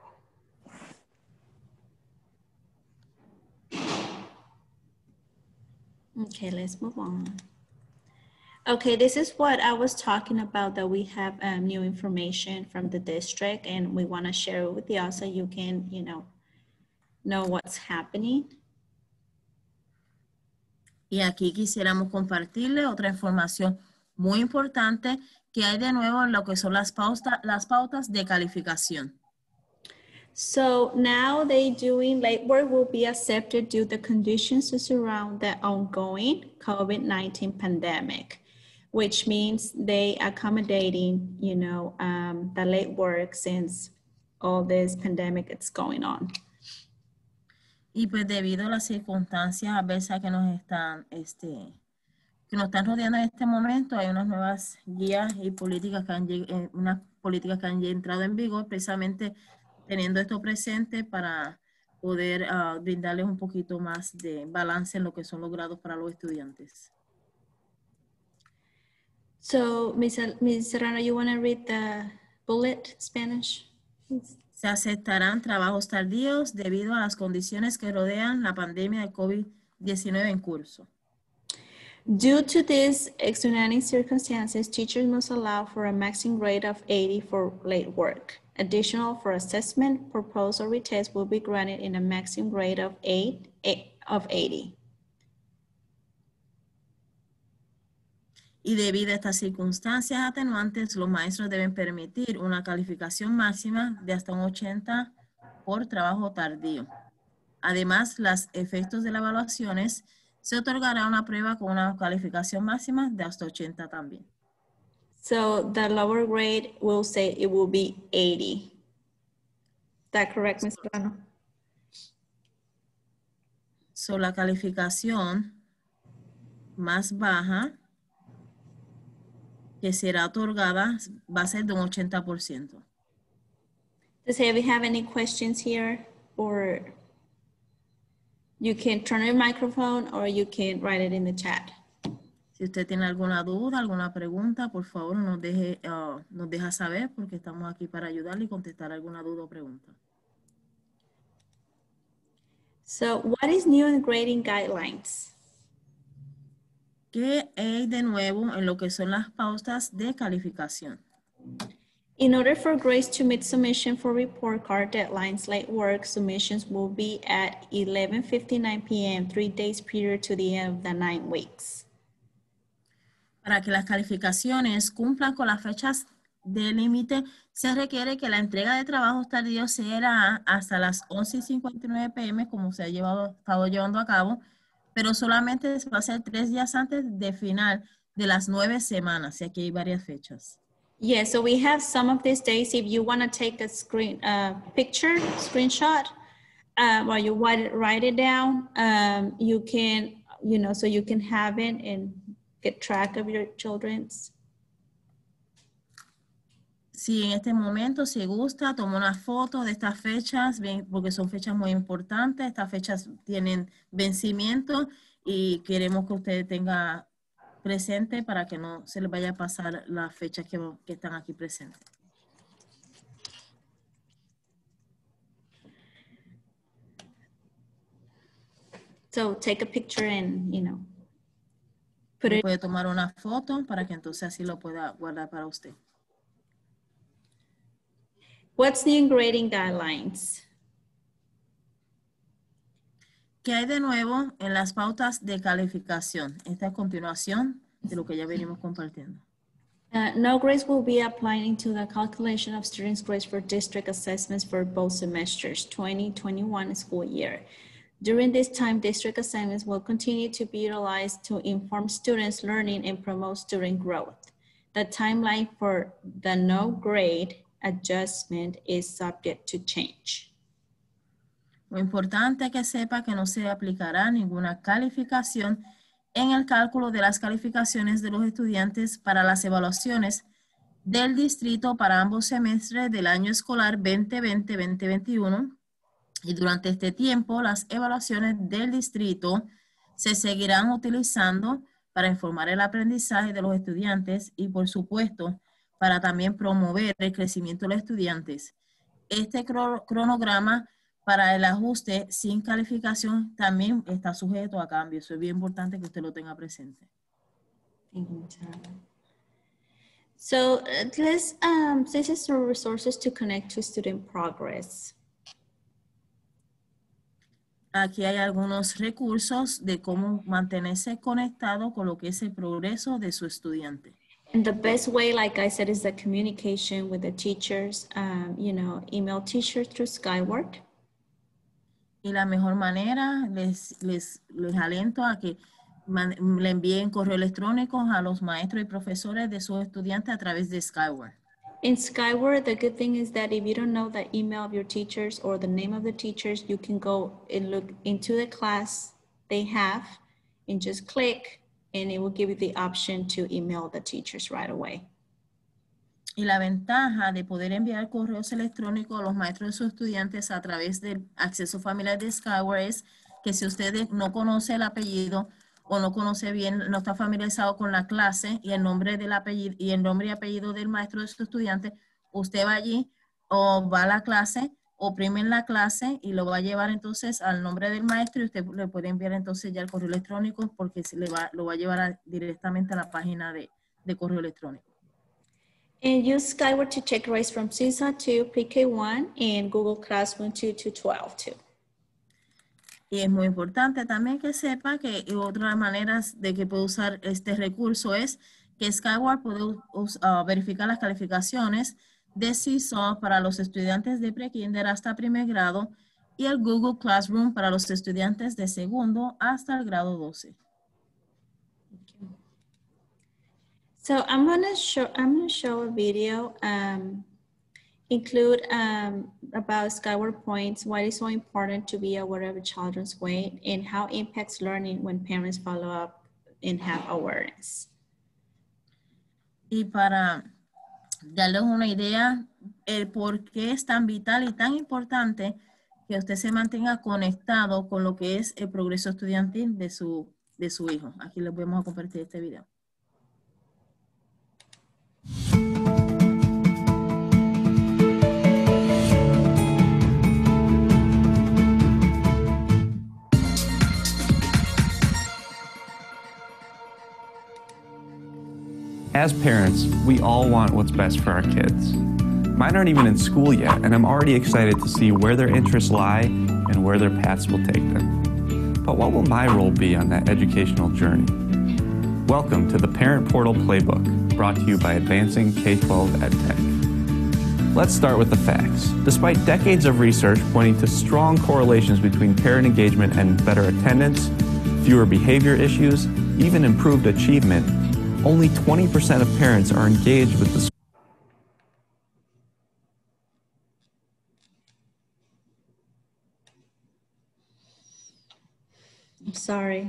Okay, let's move on. Okay, this is what I was talking about, that we have new information from the district and we want to share it with you so you can, you know what's happening. Y aquí quisiéramos compartirle otra información muy importante que hay de nuevo en lo que son las pautas de calificación. So now they doing late work will be accepted due to conditions to surround the ongoing COVID-19 pandemic, which means they accommodating, you know, the late work since all this pandemic is going on. Y pues debido a las circunstancias adversas que nos están rodeando en este momento, hay unas nuevas guías y políticas que han entrado en vigor, precisamente teniendo esto presente para poder brindarles un poquito más de balance en lo que son los grados para los estudiantes. So, Ms. Serrano, you want to read the bullet Spanish? Please. Se aceptarán trabajos tardíos debido a las condiciones que rodean la pandemia de COVID-19 en curso. Due to these extenuating circumstances, teachers must allow for a maximum grade of 80 for late work. Additional for assessment, proposal retest will be granted in a maximum grade of 80. Y debido a estas circunstancias atenuantes, los maestros deben permitir una calificación máxima de hasta un 80 por trabajo tardío. Además, los efectos de las evaluaciones se otorgará una prueba con una calificación máxima de hasta 80 también. So the lower grade will say it will be 80. Is that correct, Ms. Serrano? So, la calificación más baja que será otorgada va a ser de un 80%. Does anybody have any questions here? Or you can turn on your microphone or you can write it in the chat. Si usted tiene alguna duda, alguna pregunta, por favor nos deja saber porque estamos aquí para ayudarle y contestar alguna duda o pregunta. So what is new in grading guidelines? ¿Qué hay de nuevo en lo que son las pautas de calificación? In order for grades to meet submission for report card deadlines, late work submissions will be at 11:59 p.m., 3 days prior to the end of the 9 weeks. Para que las calificaciones cumplan con las fechas de límite, se requiere que la entrega de trabajos tardíos sea hasta las 11:59 p.m., como se ha estado llevando a cabo, pero solamente va a ser 3 días antes de final de las 9 semanas, y aquí hay varias fechas. Yeah, so we have some of these days. If you want to take a screenshot, while you write it down, you can, you know, so you can have it and get track of your children's. Si en este momento, si gusta, toma una foto de estas fechas, bien, porque son fechas muy importantes. Estas fechas tienen vencimiento y queremos que usted tenga presente para que no se les vaya a pasar las fechas que están aquí presentes. So take a picture and, you know, put it. Puede tomar una foto para que entonces así lo pueda guardar para usted. What's new in grading guidelines? ¿Qué hay de nuevo en las pautas de calificación? Esta es continuación de lo que ya venimos compartiendo. No grades will be applied into the calculation of students' grades for district assessments for both semesters, 2021 school year. During this time, district assignments will continue to be utilized to inform students' learning and promote student growth. The timeline for the no grade adjustment is subject to change. Lo importante es que sepa que no se aplicará ninguna calificación en el cálculo de las calificaciones de los estudiantes para las evaluaciones del distrito para ambos semestres del año escolar 2020-2021. Y durante este tiempo, las evaluaciones del distrito se seguirán utilizando para informar el aprendizaje de los estudiantes y, por supuesto, para también promover el crecimiento de los estudiantes. Este cronograma para el ajuste sin calificación también está sujeto a cambio. Eso es bien importante que usted lo tenga presente. So this is the resources to connect to student progress. Aquí hay algunos recursos de cómo mantenerse conectado con lo que es el progreso de su estudiante. And the best way, like I said, is the communication with the teachers, email teachers through Skyward. Y la mejor manera, les aliento a que le envíen correo electrónico a los maestros y profesores de sus estudiantes a través de Skyward. In Skyward, the good thing is that if you don't know the email of your teachers or the name of the teachers, you can go and look into the class they have and just click, and it will give you the option to email the teachers right away. Y la ventaja de poder enviar correos electrónicos a los maestros de sus estudiantes a través del acceso familiar de Skyward es que si usted no conoce el apellido o no conoce bien, no está familiarizado con la clase y el nombre del apellido y el nombre y apellido del maestro de su estudiante, usted va allí o va a la clase, oprime en la clase y lo va a llevar entonces al nombre del maestro y usted le puede enviar entonces ya el correo electrónico porque lo va a llevar directamente a la página de correo electrónico. And use Skyward to check grades from CISA to PK1 and Google Classroom 2 to 12 too. Y es muy importante también que sepa que otras maneras de que puede usar este recurso es que Skyward puede verificar las calificaciones de CISA para los estudiantes de pre-kinder hasta primer grado y el Google Classroom para los estudiantes de segundo hasta el grado 12. So I'm gonna show a video, include about Skyward points, why it's so important to be aware of a children's weight and how it impacts learning when parents follow up and have awareness. Y para darles una idea, el por qué es tan vital y tan importante que usted se mantenga conectado con lo que es el progreso estudiantil de su hijo. Aquí les vamos a compartir este video. As parents, we all want what's best for our kids. Mine aren't even in school yet, and I'm already excited to see where their interests lie and where their paths will take them. But what will my role be on that educational journey? Welcome to the Parent Portal Playbook, brought to you by Advancing K-12 EdTech. Let's start with the facts. Despite decades of research pointing to strong correlations between parent engagement and better attendance, fewer behavior issues, even improved achievement, only 20% of parents are engaged with the school. I'm sorry.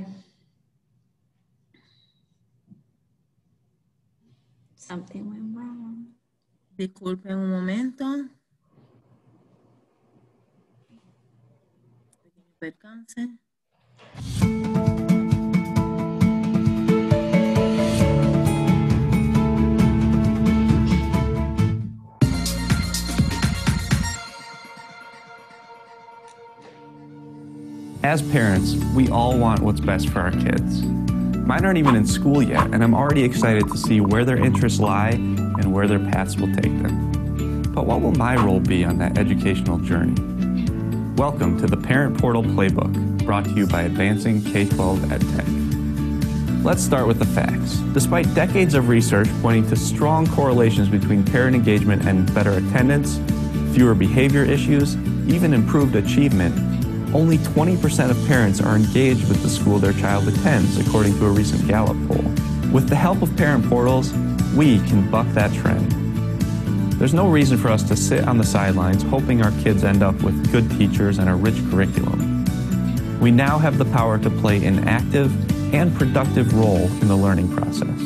Something went wrong. Disculpen un momento. Percance. As parents, we all want what's best for our kids. Mine aren't even in school yet, and I'm already excited to see where their interests lie and where their paths will take them. But what will my role be on that educational journey? Welcome to the Parent Portal Playbook, brought to you by Advancing K-12 EdTech. Let's start with the facts. Despite decades of research pointing to strong correlations between parent engagement and better attendance, fewer behavior issues, even improved achievement, only 20% of parents are engaged with the school their child attends, according to a recent Gallup poll. With the help of parent portals, we can buck that trend. There's no reason for us to sit on the sidelines hoping our kids end up with good teachers and a rich curriculum. We now have the power to play an active and productive role in the learning process.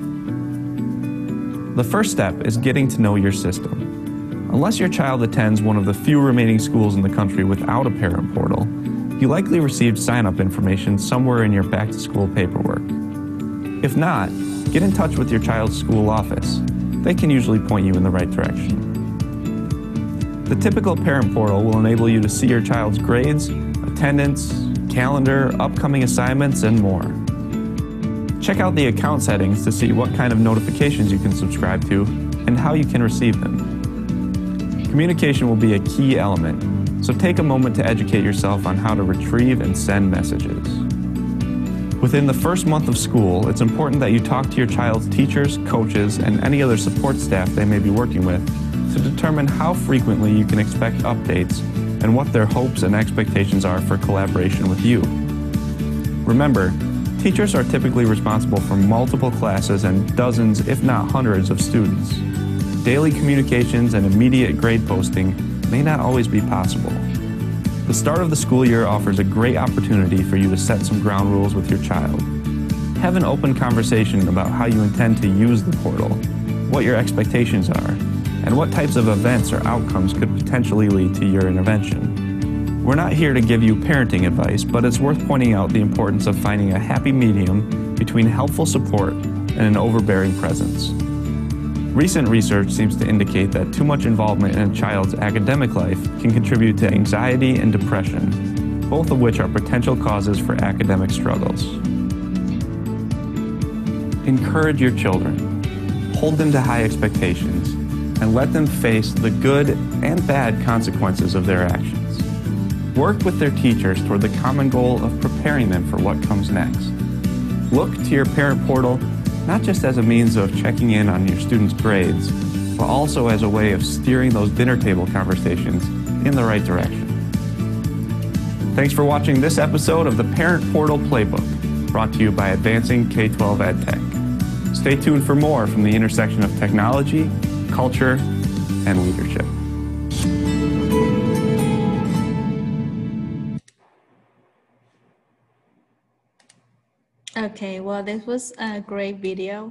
The first step is getting to know your system. Unless your child attends one of the few remaining schools in the country without a parent portal, you likely received sign-up information somewhere in your back-to-school paperwork. If not, get in touch with your child's school office. They can usually point you in the right direction. The typical parent portal will enable you to see your child's grades, attendance, calendar, upcoming assignments, and more. Check out the account settings to see what kind of notifications you can subscribe to and how you can receive them. Communication will be a key element, so take a moment to educate yourself on how to retrieve and send messages. Within the first month of school, it's important that you talk to your child's teachers, coaches, and any other support staff they may be working with to determine how frequently you can expect updates and what their hopes and expectations are for collaboration with you. Remember, teachers are typically responsible for multiple classes and dozens, if not hundreds, of students. Daily communications and immediate grade posting may not always be possible. The start of the school year offers a great opportunity for you to set some ground rules with your child. Have an open conversation about how you intend to use the portal, what your expectations are, and what types of events or outcomes could potentially lead to your intervention. We're not here to give you parenting advice, but it's worth pointing out the importance of finding a happy medium between helpful support and an overbearing presence. Recent research seems to indicate that too much involvement in a child's academic life can contribute to anxiety and depression, both of which are potential causes for academic struggles. Encourage your children. Hold them to high expectations, and let them face the good and bad consequences of their actions. Work with their teachers toward the common goal of preparing them for what comes next. Look to your parent portal not just as a means of checking in on your students' grades, but also as a way of steering those dinner table conversations in the right direction. Thanks for watching this episode of the Parent Portal Playbook, brought to you by Advancing K-12 EdTech. Stay tuned for more from the intersection of technology, culture, and leadership. Okay, well, this was a great video.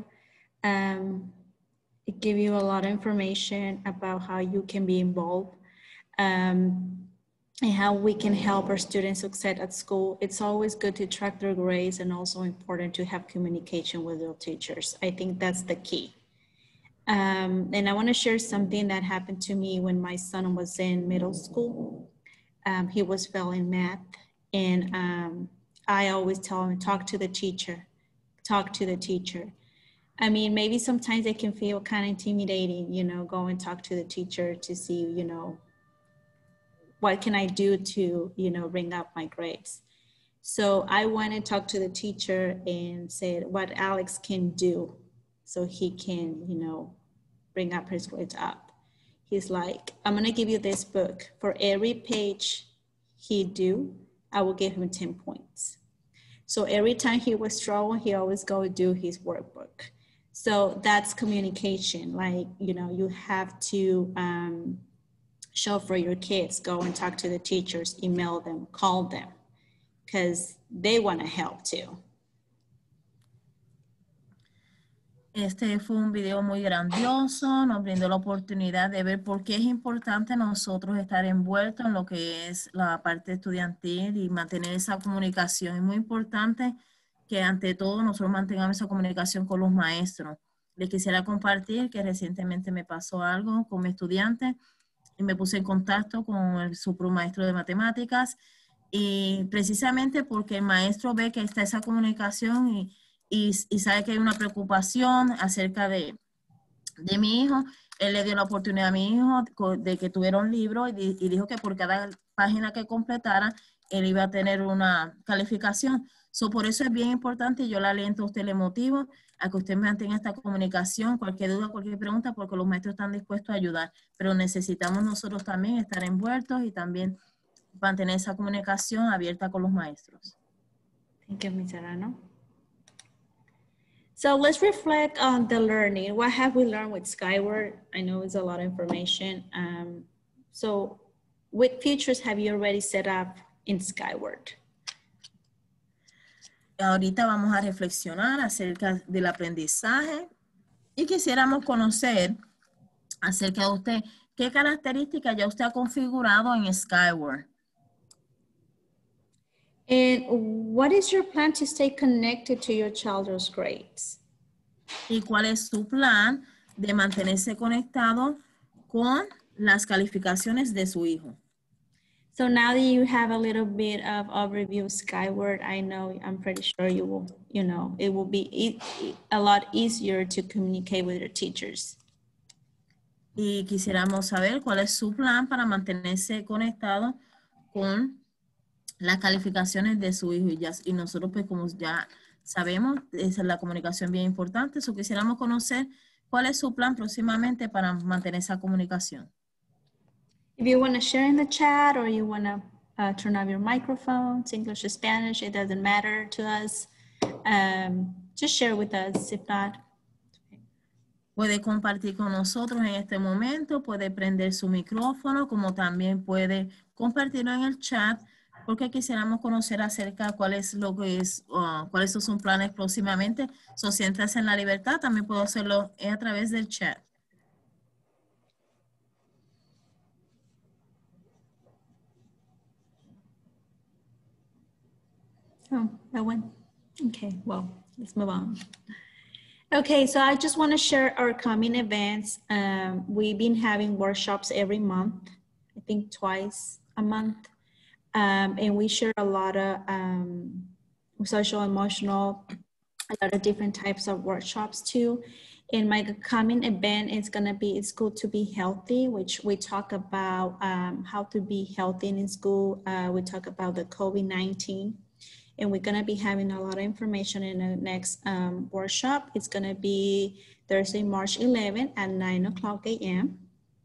It gave you a lot of information about how you can be involved and how we can help our students succeed at school. It's always good to track their grades and also important to have communication with their teachers. I think that's the key. And I want to share something that happened to me when my son was in middle school. He was failing math, and I always tell him, talk to the teacher, talk to the teacher. I mean, maybe sometimes it can feel kind of intimidating, you know, go and talk to the teacher to see, you know, what can I do to, you know, bring up my grades. So I went and talked to the teacher and said what Alex can do so he can, you know, bring up his grades up. He's like, I'm going to give you this book. For every page he do, I will give him 10 points. So every time he was struggling, he always go do his workbook. So that's communication. Like, you know, you have to show for your kids, go and talk to the teachers, email them, call them, because they want to help too. Este fue un video muy grandioso, nos brindó la oportunidad de ver por qué es importante nosotros estar envueltos en lo que es la parte estudiantil y mantener esa comunicación. Es muy importante que ante todo nosotros mantengamos esa comunicación con los maestros. Les quisiera compartir que recientemente me pasó algo con mi estudiante y me puse en contacto con su maestro de matemáticas, y precisamente porque el maestro ve que está esa comunicación y sabe que hay una preocupación acerca de mi hijo. Él le dio la oportunidad a mi hijo de que tuviera un libro y dijo que por cada página que completara, él iba a tener una calificación. Por eso es bien importante, y yo le aliento a usted, le motivo a que usted mantenga esta comunicación, cualquier duda, cualquier pregunta, porque los maestros están dispuestos a ayudar, pero necesitamos nosotros también estar envueltos y también mantener esa comunicación abierta con los maestros. Thank you, Ms. Arano. So let's reflect on the learning. What have we learned with Skyward? I know it's a lot of information. So what features have you already set up in Skyward? Ahorita vamos a reflexionar acerca del aprendizaje y quisiéramos conocer acerca de usted, qué características ya usted ha configurado en Skyward. And what is your plan to stay connected to your child's grades? ¿Y cuál es su plan de mantenerse conectado con las calificaciones de su hijo? So now that you have a little bit of overview of Skyward, I'm pretty sure you will, you know, it will be a lot easier to communicate with your teachers. Y quisiéramos saber cuál es su plan para mantenerse conectado con las calificaciones de su hijo. Y nosotros, pues, como ya Sabemos, es la comunicación bien importante, so quisiéramos conocer cuál es su plan próximamente para mantener esa comunicación. If you want to share in the chat or you want to turn off your microphones, English or Spanish, it doesn't matter to us. Just share with us. If not, puede compartir con nosotros en este momento, puede prender su micrófono, como también puede compartirlo en el chat, porque quisiéramos conocer acerca de cuáles son sus planes próximamente. So, siéntase en la libertad, también puedo hacerlo a través del chat. oh, that went. Okay, well, let's move on. Okay, so I just want to share our coming events. We've been having workshops every month, I think twice a month. And we share a lot of social, emotional, a lot of different types of workshops too. And my coming event is gonna be It's Good to Be Healthy, which we talk about how to be healthy in school. We talk about the COVID-19. And we're gonna be having a lot of information in the next workshop. It's gonna be Thursday, March 11 at 9:00 a.m.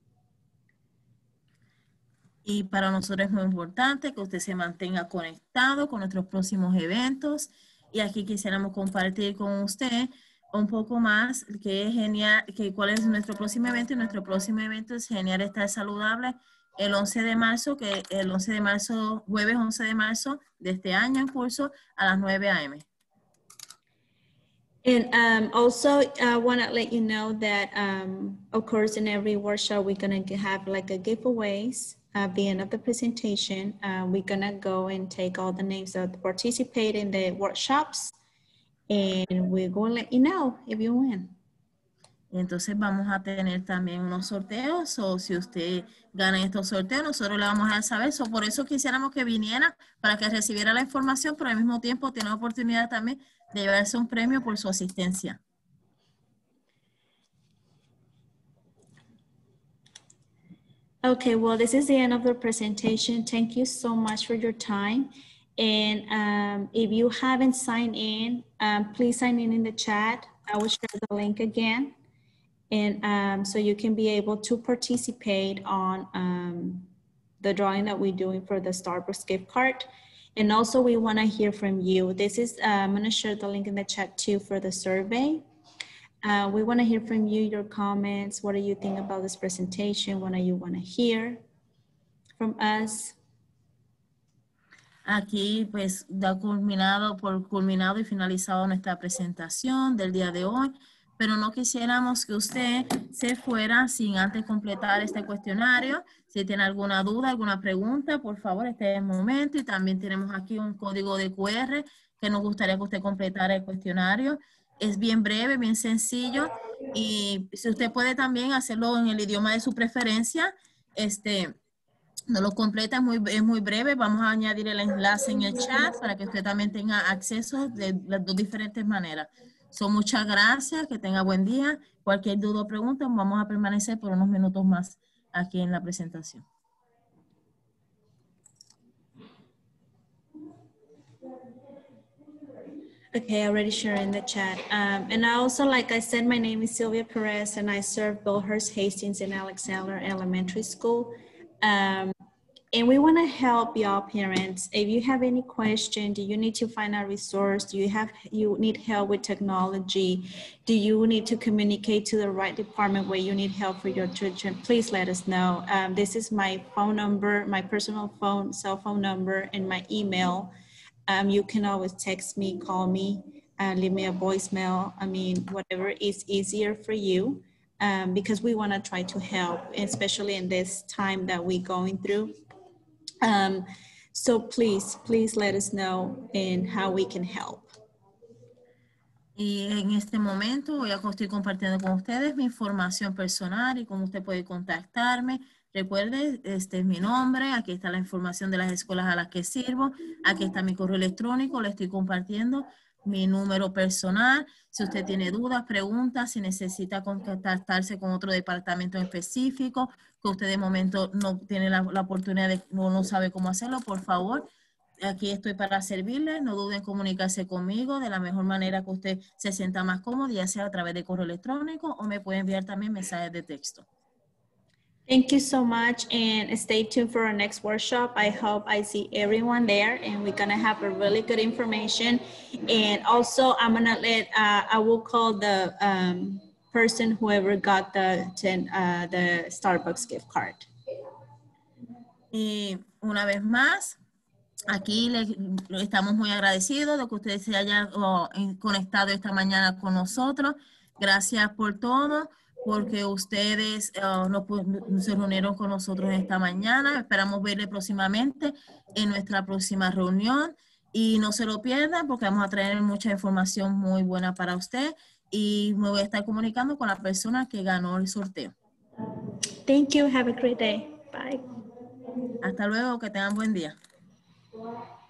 Y para nosotros es muy importante que usted se mantenga conectado con nuestros próximos eventos. Y aquí quisiéramos compartir con usted un poco más, que es genial, que cuál es nuestro próximo evento. Y nuestro próximo evento es Genial Estar Saludable, el 11 de marzo, que el 11 de marzo, jueves 11 de marzo de este año en curso a las 9 a.m. And also, I want to let you know that, of course, in every workshop, we're going to have like a giveaways at the end of the presentation. We're going to go and take all the names that participate in the workshops, and we're going to let you know if you win. Entonces vamos a tener también unos sorteos, o si usted gana estos sorteos, nosotros le vamos a dejar saber. So, por eso quisiéramos que viniera para que recibiera la información, pero al mismo tiempo tiene la oportunidad también de llevarse un premio por su asistencia. Okay, well, this is the end of the presentation. Thank you so much for your time. And if you haven't signed in, please sign in the chat. I will share the link again. And so you can be able to participate on the drawing that we're doing for the Starbucks gift card. And also we want to hear from you. This is, I'm going to share the link in the chat too for the survey. We want to hear from you, your comments. What do you think about this presentation? What do you want to hear from us? Aquí pues da culminado y finalizado nuestra presentación del día de hoy. Pero no quisiéramos que usted se fuera sin antes completar este cuestionario. Si tiene alguna duda, alguna pregunta, por favor, este es el momento. Y también tenemos aquí un código de QR que nos gustaría que usted completara el cuestionario. Es bien breve, bien sencillo. Y si usted puede también hacerlo en el idioma de su preferencia, no lo completa, es muy breve. Vamos a añadir el enlace en el chat para que usted también tenga acceso de las dos diferentes maneras. Muchas gracias, que tenga buen día. Cualquier duda o pregunta, vamos a permanecer por unos minutos más aquí en la presentación. Okay, I already shared in the chat. And I also, like I said, my name is Sylvia Perez and I serve Bellhurst, Hastings, and Alexander Elementary School. And we want to help y'all parents. If you have any question, do you need to find a resource? Do you need help with technology? Do you need to communicate to the right department where you need help for your children? Please let us know. This is my phone number, my personal cell phone number, and my email. You can always text me, call me, leave me a voicemail. I mean, whatever is easier for you, because we want to try to help, especially in this time that we're going through. So please let us know and how we can help. Y en este momento estoy compartiendo con ustedes mi información personal y cómo usted puede contactarme. Recuerde, este es mi nombre, aquí está la información de las escuelas a las que sirvo, aquí está mi correo electrónico, le estoy compartiendo mi número personal. Si usted tiene dudas, preguntas, si necesita contactarse con otro departamento en específico, que usted de momento no tiene la oportunidad de, no sabe cómo hacerlo, por favor, aquí estoy para servirles. No duden en comunicarse conmigo de la mejor manera que usted se sienta más cómodo, ya sea a través de correo electrónico o me puede enviar también mensajes de texto. Thank you so much, and stay tuned for our next workshop. I hope I see everyone there, and we're gonna have a really good information. And also, I'm gonna I will call the person whoever got the Starbucks gift card. Y una vez más, aquí estamos muy agradecidos de que ustedes se hayan conectado esta mañana con nosotros. Gracias por todo, porque ustedes se reunieron con nosotros esta mañana. Esperamos verles próximamente en nuestra próxima reunión. Y no se lo pierdan porque vamos a traer mucha información muy buena para usted. Y me voy a estar comunicando con la persona que ganó el sorteo. Thank you. Have a great day. Bye. Hasta luego. Que tengan buen día.